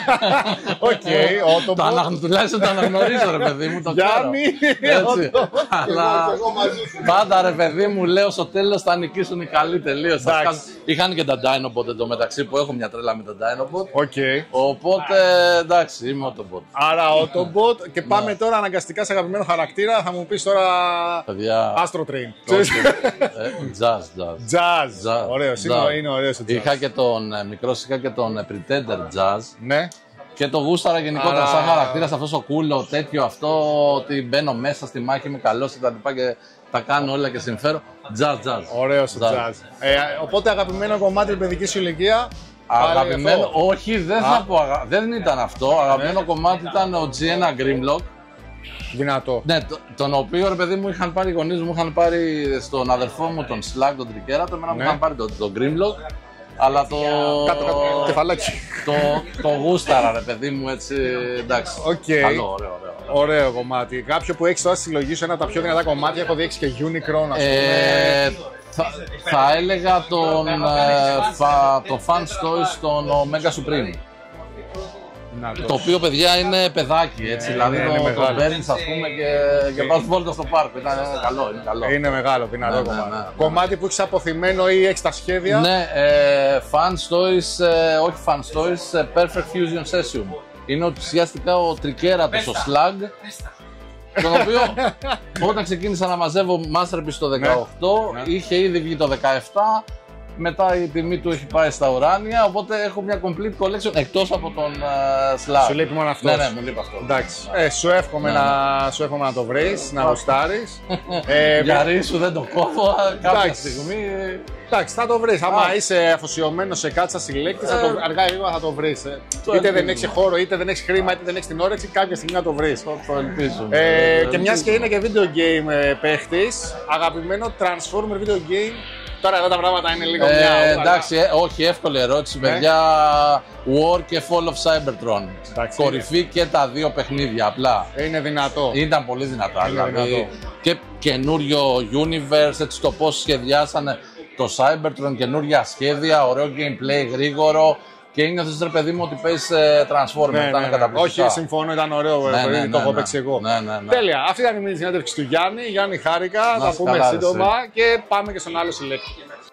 Οκ, Autobot.
Τουλάχιστον το αναγνωρίζω, ρε παιδί μου, το
Γιάννη,
έτσι. Αλλά πάντα, ρε παιδί μου, λέω στο τέλος θα νικήσουν οι καλοί τελείως. Είχαν και τα Dinobot εντωμεταξύ που έχω μια τρέλα με τα Dinobot. Οπότε, εντάξει, είμαι Autobot.
Άρα Autobot και πάμε τώρα αναγκαστικά σε αγαπημένο χαρακτήρα. Θα μου πεις τώρα Astro Train.
Jazz,
Jazz. Ωραίος, είναι ωραίος ο Jazz.
Είχα και τον μικρό, είχα και τον Pretender Jazz.
Ναι.
Και το γούσταρα γενικότερα σαν χαρακτήρας, αυτός ο κούλο, τέτοιο αυτό, ότι μπαίνω μέσα στη μάχη, είμαι καλός και τα λοιπά και τα κάνω όλα και συμφέρω. Jazz, jazz.
Ωραίος ο Jazz. Ε, οπότε αγαπημένο κομμάτι την παιδική σου ηλικία?
Αγαπημένο, όχι, δεν θα πω, δεν ήταν αυτό. Αγαπημένο κομμάτι ήταν ο Gienah Grimlock.
Δυνατό.
Ναι, το, τον οποίο ρε παιδί μου είχαν πάρει οι γονείς μου, είχαν πάρει στον αδερφό μου τον Slug, τον Τρικέρατο, εμένα μου είχαν πάρει τον, τον Grimlock. Αλλά το.
Κάτω, κάτω, κεφαλάκι.
Το, το γούσταρα, ρε παιδί μου, έτσι. Εντάξει.
Okay.
Καλό, ωραίο, ωραίο.
Ωραίο κομμάτι. Κάποιο που έχει τώρα στη συλλογή σου ένα από τα πιο δυνατά κομμάτια, έχω δείξει και Unicron, ας πούμε.
Ε, θα, θα έλεγα τον. ε, φα, το Fan Toys στον Omega Supreme.
Δυνατός.
Το οποίο, παιδιά, είναι παιδάκι, έτσι. Ε, δηλαδή
είναι,
το,
είναι
το παίρνεις, ας πούμε, και, και πας βόλτα στο πάρκο. Ήταν είναι καλό, είναι καλό.
Είναι μεγάλο, δυνατό
ναι,
κομμάτι.
Ναι, ναι, ναι.
Κομμάτι που έχεις αποθυμένο ή έχεις τα σχέδια.
Ναι, ε, Fan Toys, ε, όχι Fan Toys, Perfect Fusion Session. Είναι ουσιαστικά ο Τρικέρατος, ο Slug. τον οποίο όταν ξεκίνησα να μαζεύω Masterpiece το δεκαοκτώ, ναι. είχε ήδη βγει το δεκαεπτά, μετά η τιμή του έχει πάει στα ουράνια, οπότε έχω μια complete collection εκτός από τον uh, Slav.
Σου λείπει μόνο αυτός.
Ναι, ναι, μου λείπει αυτό.
Εντάξει. Ε, σου, εύχομαι ναι. να, σου εύχομαι να το βρεις, να γουστάρεις.
ε, Για ρίσου δεν το κόβω, κάποια στιγμή.
Εντάξει, θα το βρεις. Άμα είσαι αφοσιωμένος σε κάτι σαν συλλέκτης, ε, αργά ή γρήγορα θα το βρεις. Ε. Το είτε δεν έχεις χώρο, είτε δεν έχεις χρήμα, είτε δεν έχεις την όρεξη, κάποια στιγμή να το βρεις.
Το, το ελπίζω.
Ε, και μιας και είναι και video game παίχτης, αγαπημένο Transformer video game. Τώρα εδώ τα πράγματα είναι λίγο
ε,
μια.
Εντάξει, ε, όχι, εύκολη ερώτηση, ναι. παιδιά. War και Fall of Cybertron. Εντάξει, κορυφή είναι. Και τα δύο παιχνίδια απλά.
Είναι δυνατό.
Ήταν πολύ δυνατά.
Είναι
δηλαδή,
δυνατό.
Και καινούριο universe, έτσι το πώς σχεδιάσανε το Cybertron, καινούρια σχέδια, ωραίο gameplay, γρήγορο. Και ένιωθες ρε παιδί μου ότι παίζεις Transformer.
Ναι,
ήταν
ναι,
καταπληκτικά.
Όχι, συμφωνώ, ήταν ωραίο.
Ναι, ναι,
ναι,
ναι,
το έχω
ναι,
παίξει εγώ.
Ναι, ναι, ναι.
Τέλεια. Αυτή ήταν η μήνυ συνέντευξη του Γιάννη. Γιάννη, χάρηκα.
Να
θα πούμε
καλά,
σύντομα
εσύ.
Και πάμε και στον άλλο συλλέκτη.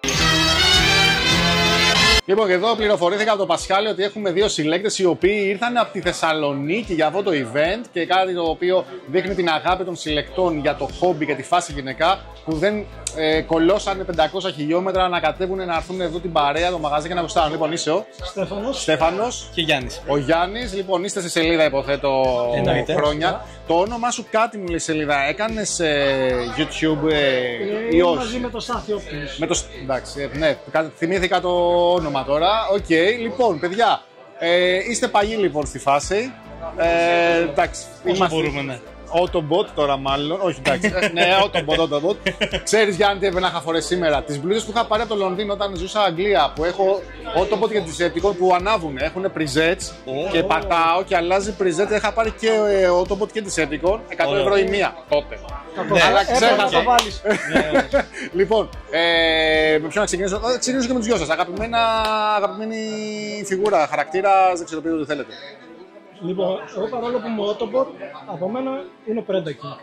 Λοιπόν, και εδώ πληροφορήθηκα από το Πασχάλη ότι έχουμε δύο συλλέκτες οι οποίοι ήρθαν από τη Θεσσαλονίκη για αυτό το event και κάτι το οποίο δείχνει την αγάπη των συλλεκτών για το χόμπι και τη φάση γυναικά που δεν ε, κολώσανε πεντακόσια χιλιόμετρα να κατέβουν να έρθουν εδώ την παρέα, το μαγαζί και να γουστάρουν. Λοιπόν, είσαι ο
Στέφανος,
Στέφανος
και Γιάννης.
Ο Γιάννης, λοιπόν, είστε σε σελίδα, υποθέτω,
Εννοείται.
χρόνια. Το όνομά σου κάτι μου λέει σελίδα, έκανες ε, YouTube ε,
ε,
ή όχι?
Μαζί με το Στάθη Optimus.
Με το, εντάξει, ε, ναι, θυμήθηκα το όνομα τώρα. Οκ, okay, λοιπόν, παιδιά, ε, είστε παλιοί λοιπόν στη φάση. Ε, εντάξει,
όσο
είμαστε...
μπορούμε, ναι.
Autobot τώρα μάλλον, όχι εντάξει, ναι, Autobot, Autobot. Ξέρεις Γιάννη τι έβαινα είχα φορέσει σήμερα? Τις μπλούζες που είχα πάρει από το Λονδίνο όταν ζούσα Αγγλία, που έχω Autobot και Decepticon που ανάβουν, έχουν presets oh. και πατάω και αλλάζει preset, είχα πάρει και ε, Autobot και Decepticon, εκατό ευρώ η μία τότε.
Ναι,
αλλά ξέχασα.
Okay.
Λοιπόν, ε, με ποιον να ξεκινήσω? Θα ξεκινήσω και με τους δυο σας. Αγαπημένα, αγαπημένη φιγούρα, χαρακτήρας, δεν ξέρω τι θέλετε.
Λοιπόν, εγώ παρόλο που είμαι Autobot, από μένα είναι ο Predator King.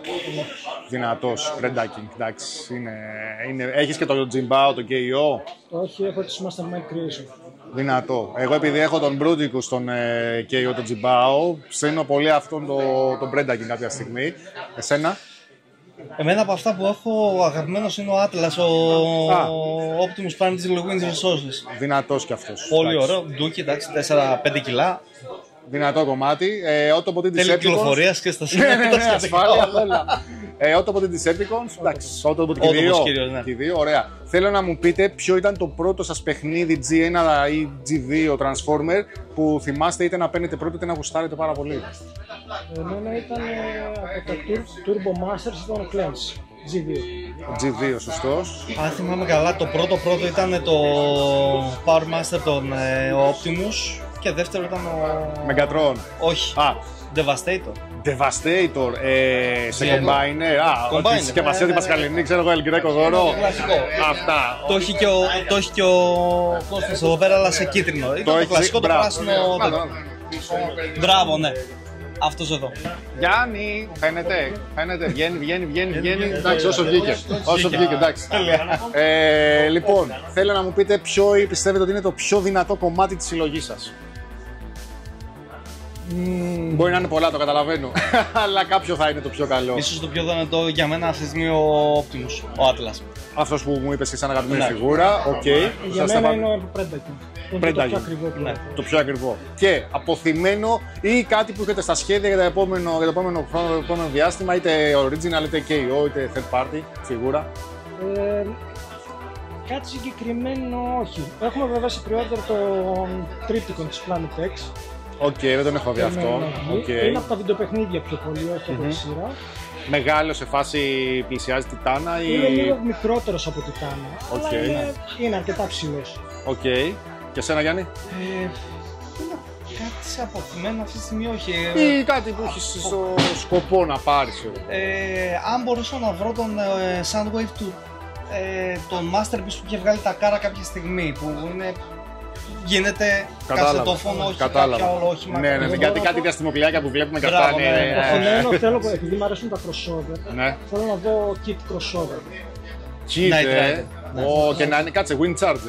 Δυνατός, Predator King, εντάξει. Είναι, είναι, έχεις και το Jimbao, το κέι ο?
Όχι, έχω τη Mastermind Creation.
Δυνατό. Εγώ επειδή έχω τον Bruticus, τον ε, κέι ο, τον Jimbao, ψήνω πολύ αυτόν τον το Predator King κάποια στιγμή. Εσένα?
Εμένα από αυτά που έχω, ο αγαπημένος είναι ο Atlas, ο, ο Optimus Prime της Winter Resources.
Δυνατός κι αυτός.
Πολύ ωραίο, ντούκι, εντάξει, τέσσερα πέντε κιλά.
Δυνατό κομμάτι. Ε, Ότο από την
Τέλη κυκλοφορίας και στα
σύνορα. Ναι, ναι, ναι, ασφάλεια, όλα. Ε, Ότο από την Decepticons, εντάξει, Ότο από την δύο. Και δύο, ωραία. Θέλω να μου πείτε ποιο ήταν το πρώτο σας παιχνίδι τζι ένα ή τζι δύο Transformer που θυμάστε είτε να παίρνετε πρώτο είτε να γουστάρετε πάρα πολύ.
Εμένα ήταν από τα Turbo Masters, ήταν ο Clancy. τζι δύο.
τζι δύο, σωστός.
Αν θυμάμαι καλά, το πρώτο πρώτο ήταν το Power Master των ε, Optimus και δεύτερο ήταν ο...
Megatron.
Όχι.
Α.
Devastator.
Devastator, ε, σε Combiner. Α, τη συσκευασία την Πασχαλινή, ξέρω εγώ, Ελγκρέκο δώρο. Αυτά.
Το έχει και ο, το έχει και ο Κώστας εδώ πέρα, αλλά σε κίτρινο. Ήταν το κλασικό, το πράσινο. Μπράβο, ναι. Αυτός εδώ.
Γιάννη, φαίνεται, φαίνεται, βγαίνει, βγαίνει, βγαίνει, βγαίνει. Εντάξει, όσο βγήκε. Όσο βγήκε, εντάξει. Ε, λοιπόν, θέλω να μου πείτε ποιο πιστεύετε ότι είναι το πιο δυνατό κομμάτι της συλλογής σας. Mm. Μπορεί να είναι πολλά, το καταλαβαίνω. Αλλά κάποιο θα είναι το πιο καλό.
Ίσως το πιο δυνατό για μένα αυτή τη στιγμή ο Optimus, ο Atlas.
Αυτός που μου είπες και σαν αγαπημένη φιγούρα. Οκ.
Για μένα είναι ο Predator. Είναι το πιο ακριβό.
Ναι, το πιο ακριβό. Και αποθυμένο ή κάτι που έχετε στα σχέδια για το επόμενο, για το επόμενο χρόνο, το επόμενο διάστημα, είτε original, είτε κέι ο, είτε third party φιγούρα.
Ε, κάτι συγκεκριμένο όχι. Έχουμε βέβαια σε pre-order το Triptychon της Planet X.
Οκ, okay, δεν τον έχω δει αυτό. Okay.
Είναι από τα βιντεοπαιχνίδια πιο πολύ, όχι από τη σειρά.
Μεγάλο σε φάση πλησιάζει Τιτάνα ή...
Είναι λίγο μικρότερος από Τιτάνα,
okay.
αλλά είναι, είναι αρκετά ψηλός.
Οκ. Okay. Και εσένα Γιάννη?
Ε, είναι κάτι σε αποθυμένο αυτή τη στιγμή, όχι.
Ή κάτι που έχεις στο σκοπό να πάρεις.
Ε, αν μπορούσα να βρω τον ε, Soundwave του, ε, τον Masterpiece που είχε βγάλει τα κάρα κάποια στιγμή, που είναι... Γίνεται κασετόφωνο, όχι
κατάλαβα.
Κάποια άλλο όχημα.
Ναι, ναι, γιατί κάτι διαστημοπλιάκια που βλέπουμε κατά είναι...
Αποθυμένο θέλω, επειδή μου αρέσουν τα crossover,
ναι.
θέλω να δω kit crossover.
Kit, ε, και να είναι, κάτσε, Wind Charger.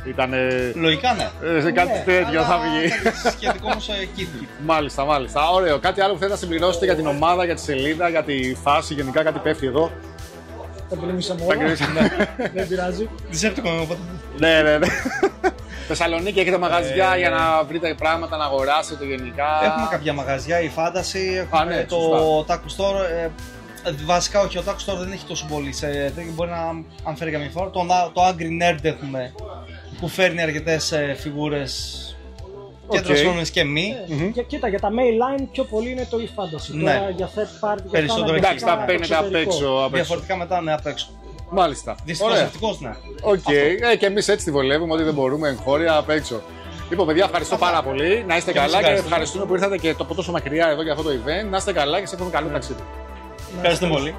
Ήτανε...
Λογικά ναι.
Σε κάτι
ναι,
τέτοιο θα βγει.
Σχετικό όμως kit.
Μάλιστα, μάλιστα. Ωραίο. Κάτι άλλο που θέλετε να συμπληρώσετε για την ομάδα, για τη σελίδα, για τη φάση, γενικά κάτι πέφτει εδώ.
Τα γκρεμίσαμε όλα. Δεν πειράζει.
Decepticon οπότε.
Ναι, ναι, ναι. Θεσσαλονίκη έχετε μαγαζιά για να βρείτε πράγματα να αγοράσετε γενικά.
Έχουμε κάποια μαγαζιά, η Fantasy, έχουμε
Α, ναι,
το Otaku Store. Ε, βασικά όχι, ο Otaku Store δεν έχει τόσο πολύ. Σε, μπορεί να αν φέρει καμία φορά. Το, το Angry Nerd έχουμε που φέρνει αρκετές φιγούρες και okay. Transformers και μη.
Mm-hmm. Και, κοίτα, για τα mainline πιο πολύ είναι το e-Fantasy.
Ναι.
Τώρα για third party.
Περισσότερο
εντάξει, τα παίρνετε απ' έξω.
Διαφορετικά μετά είναι απ' έξω.
Μάλιστα.
Δυστυχώς, ναι.
Οκ. Okay. Ε, και εμείς έτσι τη βολεύουμε, ότι δεν μπορούμε εγχώρια απ' έξω. Λοιπόν, παιδιά, ευχαριστώ πάρα πολύ. Να είστε και καλά και ευχαριστούμε που ήρθατε και από τόσο μακριά εδώ για αυτό το event. Να είστε καλά και σε εύχομαι καλό ταξίδι.
Ευχαριστώ πολύ.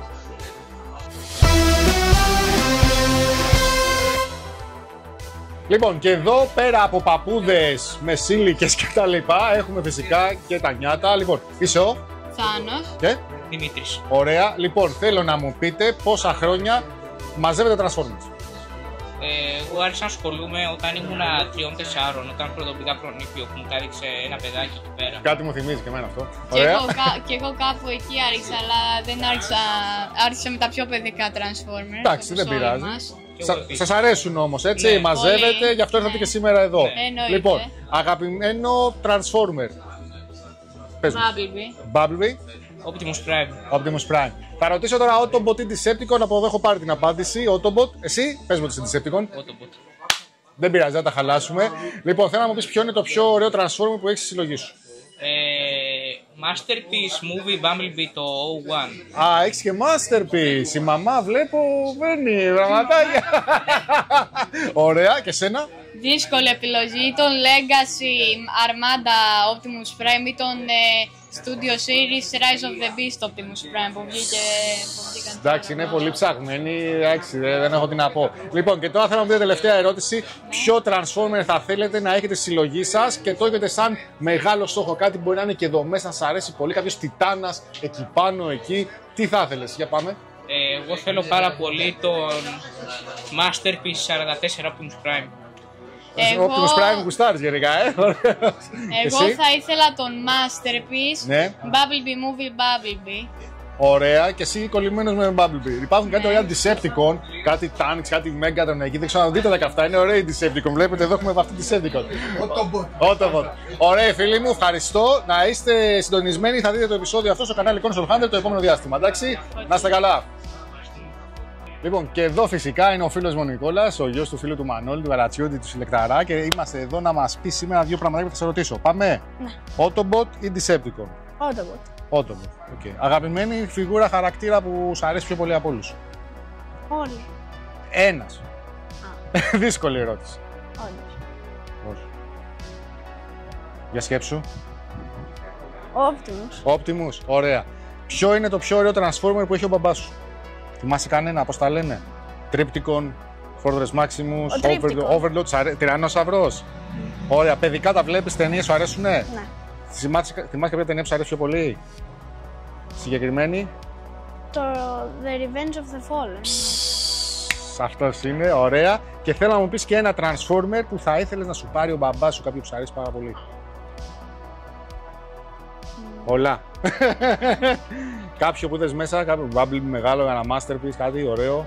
Λοιπόν, και εδώ πέρα από παππούδες με σύλλικες και τα λοιπά, έχουμε φυσικά και τα νιάτα. Λοιπόν, είσαι ο
Θάνος
και
Δημήτρης.
Ωραία. Λοιπόν, θέλω να μου πείτε πόσα χρόνια μαζεύετε Transformers.
Ε, εγώ άρχισα να ασχολούμαι όταν ήμουν τριών τεσσάρων, όταν πρωτοπήγα προνήπιο που μου τα έδειξε ένα παιδάκι εκεί πέρα.
Κάτι μου θυμίζει και εμένα αυτό.
Και εγώ, και εγώ κάπου εκεί άρχισα, αλλά δεν άρχισα, άρχισα με τα πιο παιδικά Transformers.
Εντάξει, δεν πειράζει. Σα, σας αρέσουν όμως, έτσι,
ναι,
μαζεύετε,
πολύ.
γι' αυτό ήρθατε ναι. και σήμερα εδώ.
Ναι,
λοιπόν, αγαπημένο Transformer.
Bumblebee.
Bumblebee.
Optimus Prime.
Optimus Prime. Θα ρωτήσω τώρα Autobot ή Decepticon, από εδώ έχω πάρει την απάντηση. Autobot, εσύ, πες μου το Decepticon.
Autobot.
Δεν πειράζει, θα τα χαλάσουμε. Λοιπόν, θέλω να μου πεις ποιο είναι το πιο ωραίο Transformer που έχεις στη συλλογή σου.
Ε, Masterpiece Movie Bumblebee το oh one.
Α, έχεις και Masterpiece. Η μαμά βλέπω παίρνει πραγματάκια. Ωραία, και σένα.
Δύσκολη επιλογή, τον Legacy Armada Optimus Prime ή τον ε, Studio Series Rise of the Beast Optimus Prime που βγήκε.
Εντάξει, είναι πολύ ψαγμένη, εντάξει, δεν έχω τι να πω. Λοιπόν, και τώρα θέλω να μου πείτε τελευταία ερώτηση. Ναι. Ποιο Transformer θα θέλετε να έχετε στη συλλογή σας και το έχετε σαν μεγάλο στόχο, κάτι που μπορεί να είναι και εδώ μέσα, να σας αρέσει πολύ, κάποιος τιτάνας εκεί πάνω, εκεί. Τι θα ήθελες, για πάμε.
Ε, εγώ θέλω πάρα πολύ τον Masterpiece σαράντα τέσσερα Optimus Prime.
Εγώ... Optimus Prime γουστάρεις γενικά, ε.
Εγώ Εσύ? θα ήθελα τον Masterpiece,
ναι.
Bumblebee Movie Bumblebee.
Ωραία, και εσύ κολλημένος με Bumblebee. Υπάρχουν ναι. κάτι ωραία Decepticon, κάτι Tanks, κάτι Megatron εκεί. Δεν ξέρω αν δείτε δεκαεφτά, είναι ωραία η Decepticon. Βλέπετε εδώ έχουμε βαφτεί Decepticon. Autobot. Autobot. Ωραία, φίλοι μου, ευχαριστώ. Να είστε συντονισμένοι. Θα δείτε το επεισόδιο αυτό στο κανάλι Console Hunter το επόμενο διάστημα. Εντάξει, okay. Να είστε καλά. Λοιπόν, και εδώ φυσικά είναι ο φίλος μου ο Νικόλας, ο γιος του φίλου του Μανώλη, του Βαρατσιώτη, του Συλλεκταρά, και είμαστε εδώ να μας πει σήμερα δύο πραγματάκια που θα σε ρωτήσω. Πάμε.
Ναι.
Autobot ή Decepticon?
Autobot.
Autobot. Okay. Αγαπημένη φιγούρα χαρακτήρα που σου αρέσει πιο πολύ από όλους?
Όλοι.
Ένας. Δύσκολη ερώτηση.
Όλους.
Όχι. Για σκέψου.
Optimus.
Optimus, ωραία. Ποιο είναι το πιο ωραίο Transformer που έχει ο μπαμπάς σου? Θυμάσαι κανένα, πώς τα λένε? Tripticon, Fortress Maximus, Overlord, Overlord, Τυραννόσαυρος. Mm. Ωραία, παιδικά τα βλέπεις, ταινίες σου αρέσουνε?
Ναι.
Θυμάσαι, θυμάσαι κάποια ταινία που σου αρέσει πιο πολύ? Συγκεκριμένη?
Το The Revenge of the Fallen.
Αυτός είναι, ωραία. Και θέλω να μου πεις και ένα Transformer που θα ήθελες να σου πάρει ο μπαμπάς σου, κάποιο που σου αρέσει πάρα πολύ. Mm. Όλα. Κάποιο που είδες μέσα, κάποιο Bumblebee μεγάλο, ένα Masterpiece, κάτι ωραίο.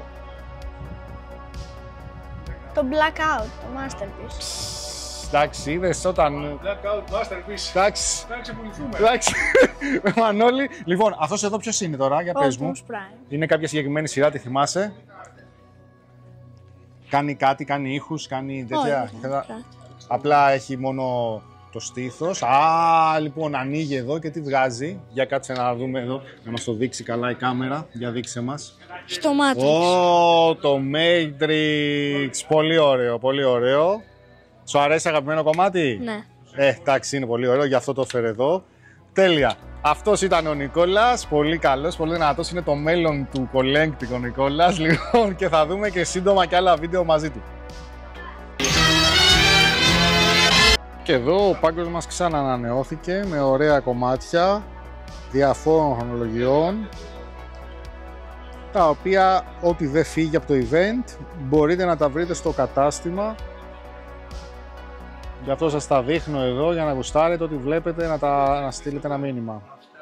Το Blackout, το Masterpiece.
Εντάξει, είδες όταν...
Blackout, Masterpiece.
Εντάξει.
Θα ξεπουληθούμε.
Εντάξει. Μανώλη. Λοιπόν, αυτός εδώ ποιος είναι τώρα, για πες μου. Είναι κάποια συγκεκριμένη σειρά, τη θυμάσαι? Κάνει κάτι, κάνει ήχους, κάνει τέτοια.
Oh,
απλά έχει μόνο το στήθος. Α, λοιπόν, ανοίγει εδώ και τι βγάζει. Για κάτσε να δούμε εδώ, να μας το δείξει καλά η κάμερα. Για δείξε μας.
Στο Matrix.
Ω, oh, το Matrix. Πολύ ωραίο, πολύ ωραίο. Σου αρέσει αγαπημένο κομμάτι?
Ναι.
Ε, εντάξει, είναι πολύ ωραίο, γι' αυτό το έφερε εδώ. Τέλεια. Αυτός ήταν ο Νικόλας, πολύ καλός, πολύ δυνατός. Είναι το μέλλον του Collecting ο Νικόλας, λοιπόν, και θα δούμε και σύντομα και άλλα βίντεο μαζί του. Και εδώ ο πάγκος μας ξαναανανεώθηκε με ωραία κομμάτια διαφόρων χρονολογιών, τα οποία ό,τι δεν φύγει από το event μπορείτε να τα βρείτε στο κατάστημα Γι' αυτό σας τα δείχνω εδώ για να γουστάρετε ό,τι βλέπετε να, τα, να στείλετε ένα μήνυμα.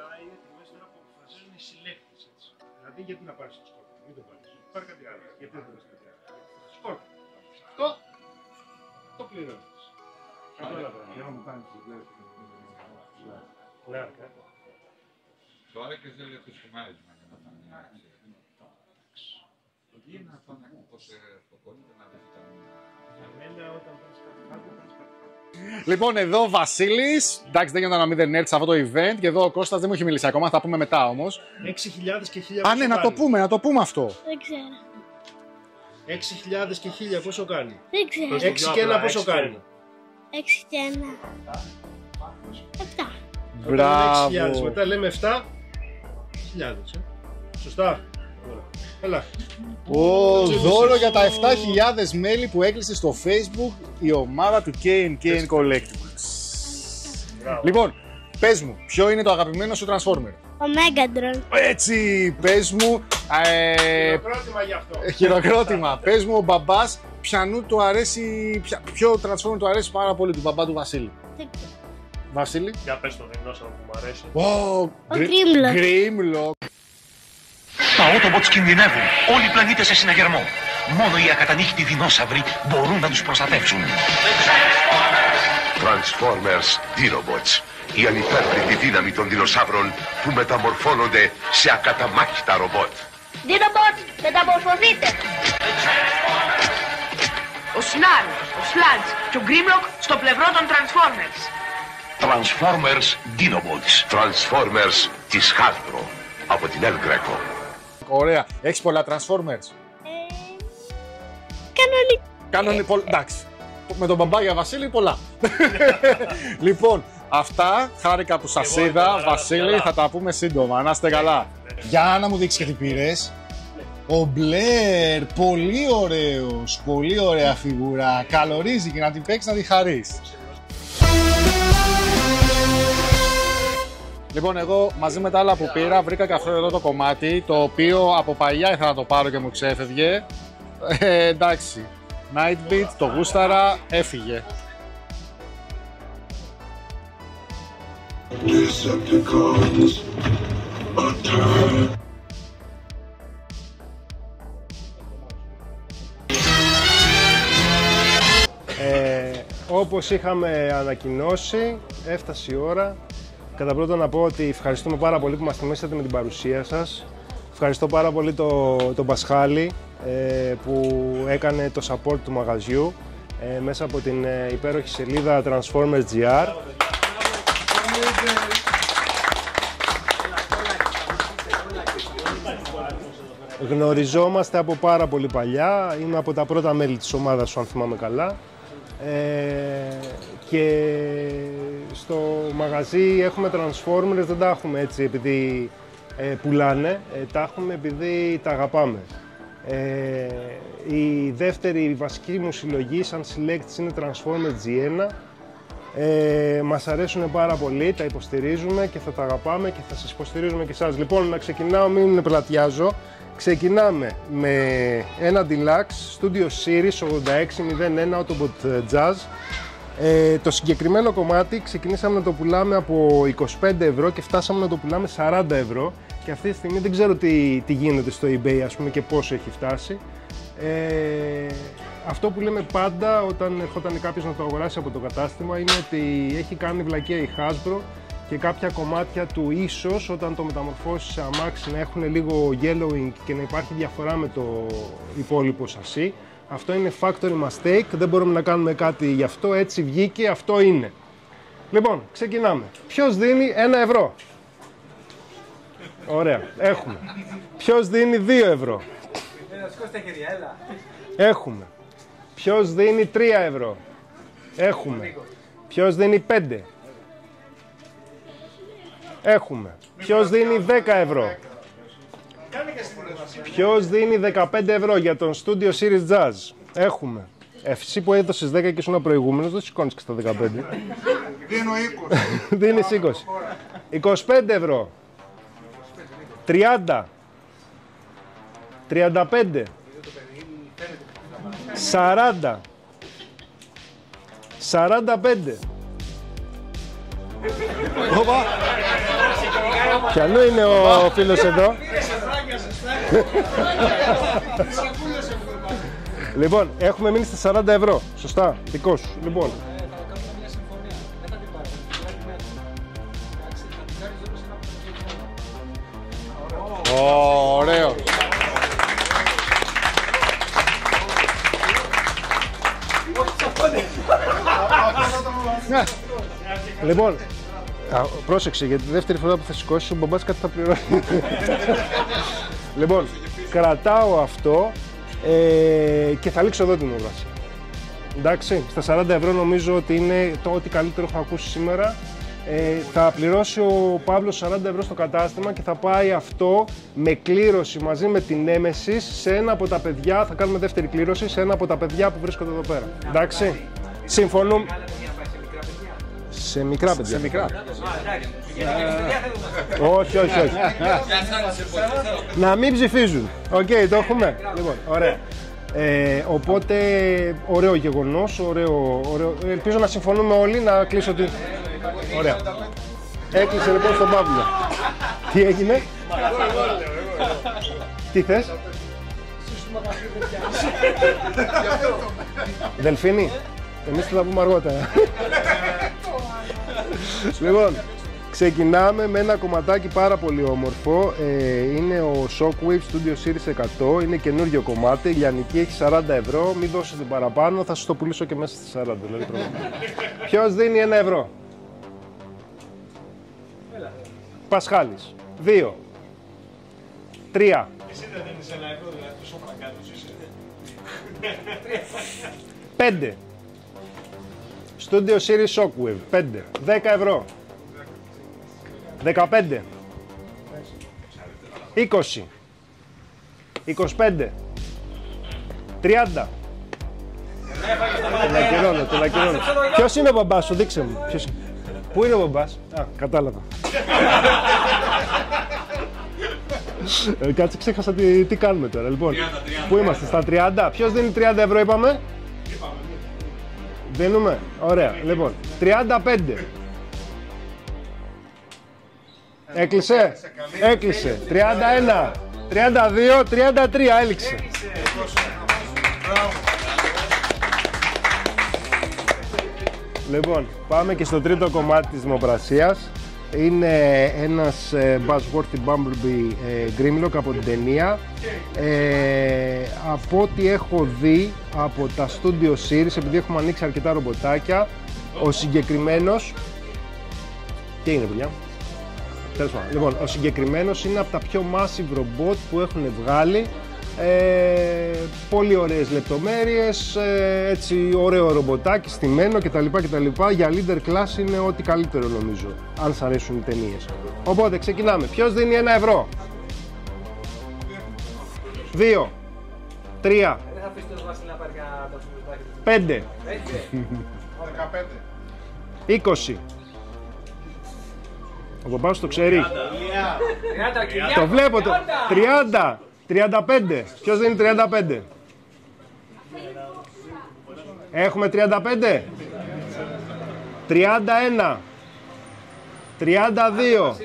Δηλαδή, γιατί να πάρεις το σκόρπιο, μην το πάρεις. Πάρει κάτι άλλο. Γιατί δεν το πάρεις κάτι άλλο. Σκόρπιο. Αυτό το πληρώνεις. Για να μου κάνεις το πλέον. Λάρκα.
Τώρα και δεν λέει το σχημάρισμα για να πάνε. Εκεί να πάνε πώς φωκώνεται να δεις τα μήνα. Για μένα όταν πας κάτι κάτω, πας κάτι κάτω.
Λοιπόν, εδώ ο Βασίλης. Εντάξει, δεν γίνεται να μην δεν έρθει σε αυτό το event. Και εδώ ο Κώστας δεν μου έχει μιλήσει ακόμα. Θα πούμε μετά όμως.
έξι χιλιάδες και χίλια.
Α, ναι, να το πούμε, να το πούμε αυτό.
Δεν ξέρω.
έξι χιλιάδες και χίλια πόσο κάνει.
Δεν ξέρω.
έξι και ένα πόσο κάνει.
έξι και ένα. επτά.
Μπράβο.
Μετά λέμε επτά χιλιάδες. Ε. Σωστά. Έλα.
Ω, δώρο για τα επτά χιλιάδες μέλη που έκλεισε στο Facebook η ομάδα του κέι εν κέι εν Collectibles. Λοιπόν, πες μου, ποιο είναι το αγαπημένο σου Transformer?
Ο Megatron.
Έτσι, πες μου. Ε,
χειροκρότημα γι' αυτό.
Χειροκρότημα. Πες μου ο μπαμπάς, ποιανού του αρέσει, ποια, ποιο Transformer του αρέσει πάρα πολύ του μπαμπά του Βασίλη? Βασίλη.
Για πες το δεινόσαυρο που μου αρέσει.
Oh,
ο Grimlock.
Grimlock.
Τα Autobots κινδυνεύουν. Όλοι οι πλανήτες σε συναγερμό. Μόνο οι ακατανύχτοι δεινόσαυροι μπορούν να τους προστατεύσουν.
Transformers Dinobots. Η ανυπέρβλητη δύναμη των δεινοσαύρων που μεταμορφώνονται σε ακαταμάχητα ρομπότ.
Dinobots, μεταμορφωθείτε! Ο Snarl, ο Sludge και ο Grimlock στο πλευρό των Transformers.
Transformers Dinobots. Transformers της Hasbro. Από την El Greco.
Ωραία. Έχεις πολλά Transformers?
Κανονικά.
Κανονικά. Εντάξει. Με τον μπαμπά για Βασίλη πολλά. Λοιπόν, αυτά. Χάρηκα που σας είδα. Βασίλη, θα τα πούμε σύντομα. Να είστε καλά. Για να μου δείξεις και τι πήρες. Ο Μπλερ, πολύ ωραίος. Πολύ ωραία φιγούρα. Καλορίζει και να την παίξεις να τη χαρείς. Λοιπόν, εγώ μαζί με τα άλλα που πήρα βρήκα και αυτό εδώ το κομμάτι, το οποίο από παλιά ήθελα να το πάρω και μου ξέφευγε. Ε, εντάξει, Nightbeat, το γούσταρα, έφυγε.
Ε, όπως είχαμε ανακοινώσει, έφτασε η ώρα. Κατά πρώτον να πω ότι ευχαριστούμε πάρα πολύ που μας τιμήσατε με την παρουσία σας. Ευχαριστώ πάρα πολύ τον το Πασχάλη ε, που έκανε το support του μαγαζιού ε, μέσα από την ε, υπέροχη σελίδα Transformers τζι αρ. Γνωριζόμαστε από πάρα πολύ παλιά, είμαι από τα πρώτα μέλη της ομάδας σου αν θυμάμαι καλά. Ε, και στο μαγαζί έχουμε Transformers, δεν τα έχουμε έτσι επειδή ε, πουλάνε, ε, τα έχουμε επειδή τα αγαπάμε. Ε, η δεύτερη βασική μου συλλογή σαν selects είναι Transformers τζι ένα. Ε, μας αρέσουν πάρα πολύ, τα υποστηρίζουμε και θα τα αγαπάμε και θα σας υποστηρίζουμε και εσάς. Λοιπόν, να ξεκινάω, μην πλατιάζω. Ξεκινάμε με ένα Deluxe Studio Series ογδόντα έξι μηδέν ένα Autobot Jazz. Ε, το συγκεκριμένο κομμάτι ξεκινήσαμε να το πουλάμε από είκοσι πέντε ευρώ και φτάσαμε να το πουλάμε σαράντα ευρώ και αυτή τη στιγμή δεν ξέρω τι, τι γίνεται στο eBay ας πούμε και πόσο έχει φτάσει. Ε, αυτό που λέμε πάντα όταν ερχόταν κάποιος να το αγοράσει από το κατάστημα είναι ότι έχει κάνει βλακεία η Hasbro και κάποια κομμάτια του ίσως όταν το μεταμορφώσει σε αμάξι να έχουν λίγο yellowing και να υπάρχει διαφορά με το υπόλοιπο σασί. Αυτό είναι factory mistake, δεν μπορούμε να κάνουμε κάτι γι' αυτό, έτσι βγήκε, αυτό είναι. Λοιπόν, ξεκινάμε. Ποιος δίνει ένα ευρώ? Ωραία, έχουμε. Ποιος δίνει δύο ευρώ? Έχουμε. Ποιος δίνει τρία ευρώ? Έχουμε. Ποιος δίνει πέντε? Έχουμε. Ποιος δίνει δέκα ευρώ? Ποιος δίνει δεκαπέντε ευρώ για τον Studio Series Jazz? Έχουμε. Εσύ που έδωσες δέκα και ήσουν προηγούμενος, δεν σηκώνεις και στα δεκαπέντε.
Δίνω είκοσι.
Δίνεις είκοσι. είκοσι πέντε ευρώ. τριάντα. τριάντα πέντε. σαράντα. σαράντα πέντε.
Όπα.
Ποιανού είναι ο φίλος εδώ? Λοιπόν, έχουμε μείνει στα σαράντα ευρώ. Σωστά, δικό σου. Λοιπόν.
Ωραίο.
Λοιπόν, α, πρόσεξε, γιατί τη δεύτερη φορά που θα σηκώσεις ο μπαμπάς κάτι θα πληρώσει. Λοιπόν, κρατάω αυτό ε, και θα λήξω εδώ την όραση. Εντάξει, στα σαράντα ευρώ νομίζω ότι είναι το ό,τι καλύτερο έχω ακούσει σήμερα. Ε, θα πληρώσει ο Παύλος σαράντα ευρώ στο κατάστημα και θα πάει αυτό με κλήρωση μαζί με την Nemesis σε ένα από τα παιδιά, θα κάνουμε δεύτερη κλήρωση σε ένα από τα παιδιά που βρίσκονται εδώ πέρα. Εντάξει, συμφωνούμε. Σε μικρά παιδιά.
Σε μικρά.
Όχι, όχι, όχι. Να μην ψηφίζουν. Οκ, okay, το έχουμε. Λοιπόν, ωραία. Ε, οπότε, ωραίο γεγονός, ωραίο, ωραίο. Ελπίζω να συμφωνούμε όλοι, να κλείσω την... Ωραία. Έκλεισε λοιπόν στον Παύλο. Τι έγινε? Τι θες? Δελφίνη, εμείς θα τα πούμε αργότερα. Λοιπόν, ξεκινάμε με ένα κομματάκι πάρα πολύ όμορφο. Ε, είναι ο Shockwave Studio Series εκατό. Είναι καινούργιο κομμάτι. Η λιανική έχει σαράντα ευρώ. Μην δώσετε παραπάνω, θα σας το πουλήσω και μέσα στις σαράντα. Δηλαδή, ποιος δίνει ένα ευρώ? Πασχάλης. Δύο. Τρία.
Εσύ δεν δίνεις ένα ευρώ, δηλαδή τόσο παρακάτω είσαι.
Πέντε. Studio Series Shockwave. Πέντε. Δέκα ευρώ. Δεκαπέντε. Είκοσι. Είκοσι πέντε. Τριάντα. Τον ακυρώνω, τον ακυρώνω. Ποιος είναι ο μπαμπάς σου, δείξε μου. Ποιος... Πού είναι ο μπαμπάς? Α, κατάλαβα. ε, κάτσε, ξέχασα τι, τι κάνουμε τώρα. Λοιπόν, τριάντα, τριάντα. Πού είμαστε, στα τριάντα. Ποιος δίνει τριάντα ευρώ, είπαμε? Δίνουμε. Ωραία. Λοιπόν, τριάντα πέντε. Έκλεισε. Έκλεισε. τριάντα ένα. τριάντα δύο. τριάντα τρία. Έληξε. Λοιπόν, πάμε και στο τρίτο κομμάτι της δημοπρασίας. Είναι ένας ε, Buzzworthy Bumblebee ε, Grimlock από την ταινία. Ε, από ό,τι έχω δει από τα Studio Series, επειδή έχουμε ανοίξει αρκετά ρομποτάκια, ο συγκεκριμένος... Τι είναι, δουλειά? Τέλος πάντων. Λοιπόν, ο συγκεκριμένος είναι από τα πιο massive robot που έχουν βγάλει. Ε, πολύ ωραίες λεπτομέρειες, ε, έτσι ωραίο ρομποτάκι, στημένο κτλ, κτλ. Για leader class είναι ό,τι καλύτερο νομίζω, αν σας αρέσουν οι ταινίες. Οπότε ξεκινάμε. Ποιος δίνει ένα ευρώ? Δύο. Τρία. Πέντε. Είκοσι. Ο Παπάς το ξέρει. Το βλέπω το. Τριάντα. τριάντα πέντε. Ποιος δίνει τριάντα πέντε? Έχουμε τριάντα πέντε. τριάντα ένα. τριάντα δύο.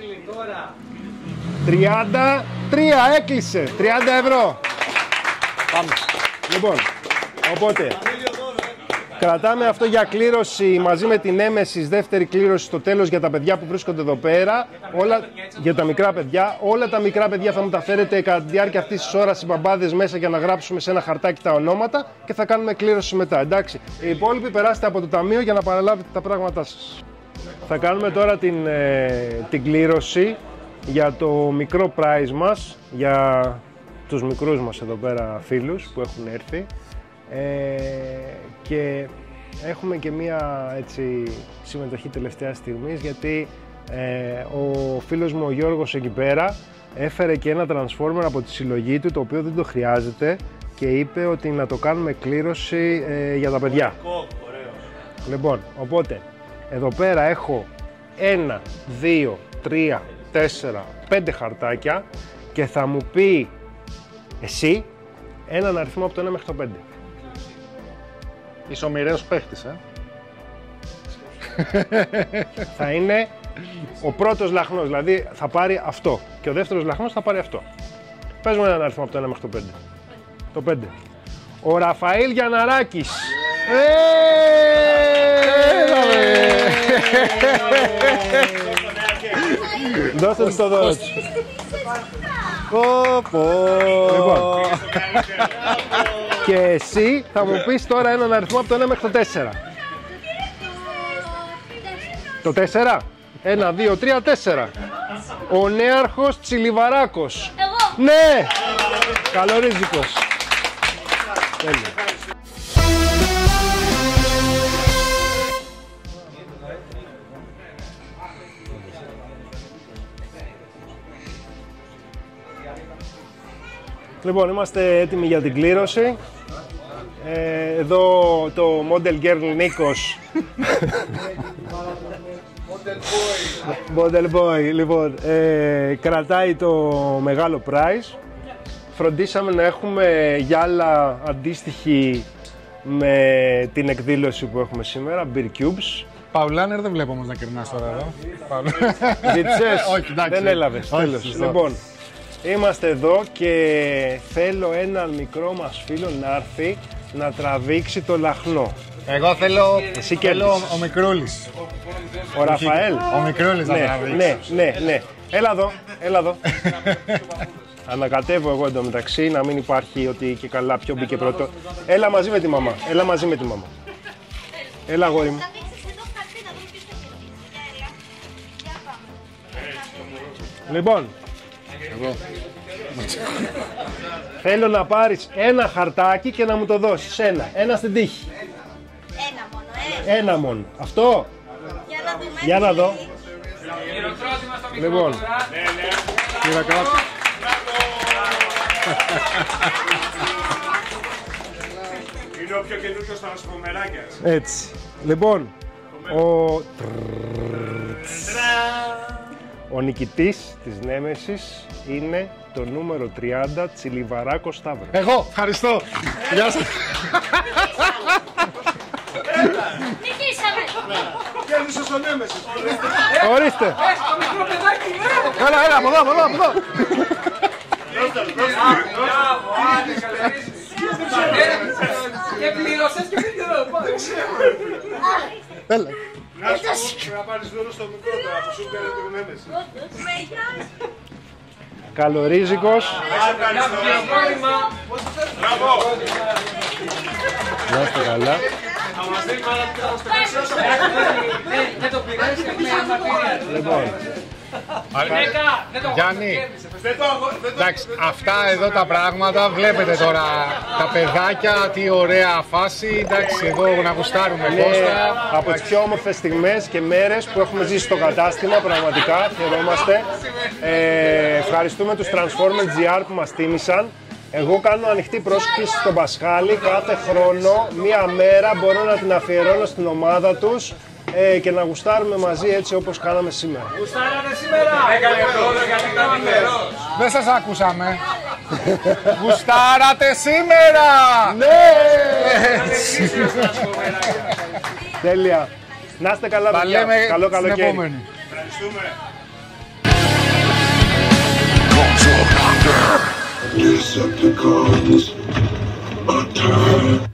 τριάντα τρία. Έκλεισε. τριάντα ευρώ. Πάμε. Λοιπόν, οπότε κρατάμε αυτό για κλήρωση μαζί με την Nemesis, δεύτερη κλήρωση στο τέλος για τα παιδιά που βρίσκονται εδώ πέρα. Όλα για τα μικρά παιδιά. Όλα τα μικρά παιδιά θα μου τα φέρετε κατά τη διάρκεια αυτής της ώρας οι μπαμπάδες μέσα για να γράψουμε σε ένα χαρτάκι τα ονόματα και θα κάνουμε κλήρωση μετά. Εντάξει. Οι υπόλοιποι περάστε από το ταμείο για να παραλάβετε τα πράγματά σας. Θα κάνουμε τώρα την, ε, την κλήρωση για το μικρό prize μας, για τους μικρούς μας εδώ πέρα φίλους που έχουν έρθει. Ε, και έχουμε και μία έτσι, συμμετοχή τελευταία στιγμής, γιατί ε, ο φίλος μου ο Γιώργος εκεί πέρα έφερε και ένα transformer από τη συλλογή του, το οποίο δεν το χρειάζεται και είπε ότι να το κάνουμε κλήρωση ε, για τα παιδιά. Λοιπόν, οπότε εδώ πέρα έχω ένα, δύο, τρία, τέσσερα, πέντε χαρτάκια και θα μου πει εσύ έναν αριθμό από το ένα μέχρι το πέντε.
Είσαι ο μοιραίος παίχτης, ε.
Θα είναι ο πρώτος λαχνός, δηλαδή θα πάρει αυτό και ο δεύτερος λαχνός θα πάρει αυτό. Πες μου έναν αριθμό από το ένα μέχρι το πέντε. Το πέντε. Ο Ραφαήλ Γιανναράκης. Δώστε του το δώρο του. Λοιπόν, και εσύ θα μου πεις τώρα έναν αριθμό από το ένα μέχρι το τέσσερα. Το τέσσερα. Ένα, δύο, τρία, τέσσερα. Ο νέαρχος Τσιλιβαράκος. Εγώ. Ναι. Καλορίζικος. Τέλεια. Λοιπόν, είμαστε έτοιμοι για την κλήρωση. Ε, εδώ το Model Girl Νίκος. Model Boy, λοιπόν, ε, κρατάει το μεγάλο prize. Φροντίσαμε να έχουμε γυάλα αντίστοιχη με την εκδήλωση που έχουμε σήμερα, Beer Cubes.
Παουλάνερ δεν βλέπω όμως να κερνάς τώρα εδώ.
Ζήτησες,
όχι, εντάξει.
δεν έλαβες,
Όχι,
τέλος.
σωστό.
Λοιπόν, είμαστε εδώ και θέλω έναν μικρό μας φίλο να έρθει να τραβήξει το λαχνό.
Εγώ θέλω,
Εσύ
θέλω
κέρδισες.
ο Μικρούλης.
Ο Ραφαέλ.
Ο Μικρούλης να
Ναι,
τραβήξει.
ναι, ναι, ναι. Έλα εδώ, έλα εδώ. Ανακατεύω εγώ εντωμεταξύ, να μην υπάρχει ότι και καλά ποιο μπήκε πρώτο. Έλα μαζί με τη μαμά, έλα μαζί με τη μαμά. Έλα αγόρι μου. Λοιπόν, θέλω να πάρεις ένα χαρτάκι και να μου το δώσεις. Ένα, ένα στην τύχη.
Ένα μόνο, ε.
Ένα μόνο. Αυτό.
Για να δούμε.
Για να δω. Λοιπόν. Χειροκρότημα.
Είναι ο πιο καινούριος τρανσφομεράκιας.
Έτσι. Λοιπόν, ο... ο νικητής της Νέμεσης είναι το νούμερο τριάντα, Τσιλιβαράκος Σταύρο.
Εγώ, ευχαριστώ. Γεια σας.
Νικήσαμε.
Κέρδισες τον Νέμεσης.
Ορίστε.
Έλα, έλα, από εδώ, από εδώ, από εδώ.
Και πλήρωσες και πήγε εδώ.
Έλα.
Να σου πω, να πάρεις δώρο στο μικρό τώρα, που σου πήρε τον Νέμεση.
Καλορίζικος.
Μπράβο.
Να είστε καλά.
Δεν το πειράζει και μια μαρτυρία.
Λοιπόν.
Γιάννη, εντάξει, αυτά εδώ τα πράγματα βλέπετε τώρα, τα παιδάκια, τι ωραία φάση, εντάξει, εδώ να γουστάρουμε Κώστα.
Από τις πιο όμορφες στιγμές και μέρες που έχουμε ζήσει στο κατάστημα, πραγματικά χαιρόμαστε. Ε, ευχαριστούμε τους Transformers τζι αρ που μας τίμησαν. Εγώ κάνω ανοιχτή πρόσκληση στον Πασχάλη, κάθε χρόνο, μία μέρα μπορώ να την αφιερώνω στην ομάδα τους ε, και να γουστάρουμε μαζί έτσι όπως κάναμε σήμερα.
Γουστάρατε σήμερα! Έκανε πρόοδο γιατί ήταν τυχερός.
Δεν σας ακούσαμε. Γουστάρατε σήμερα!
Ναι! Τέλεια. Να είστε καλά, παιδιά. Καλό καλοκαίρι.
Ευχαριστούμε.
Decepticons attack.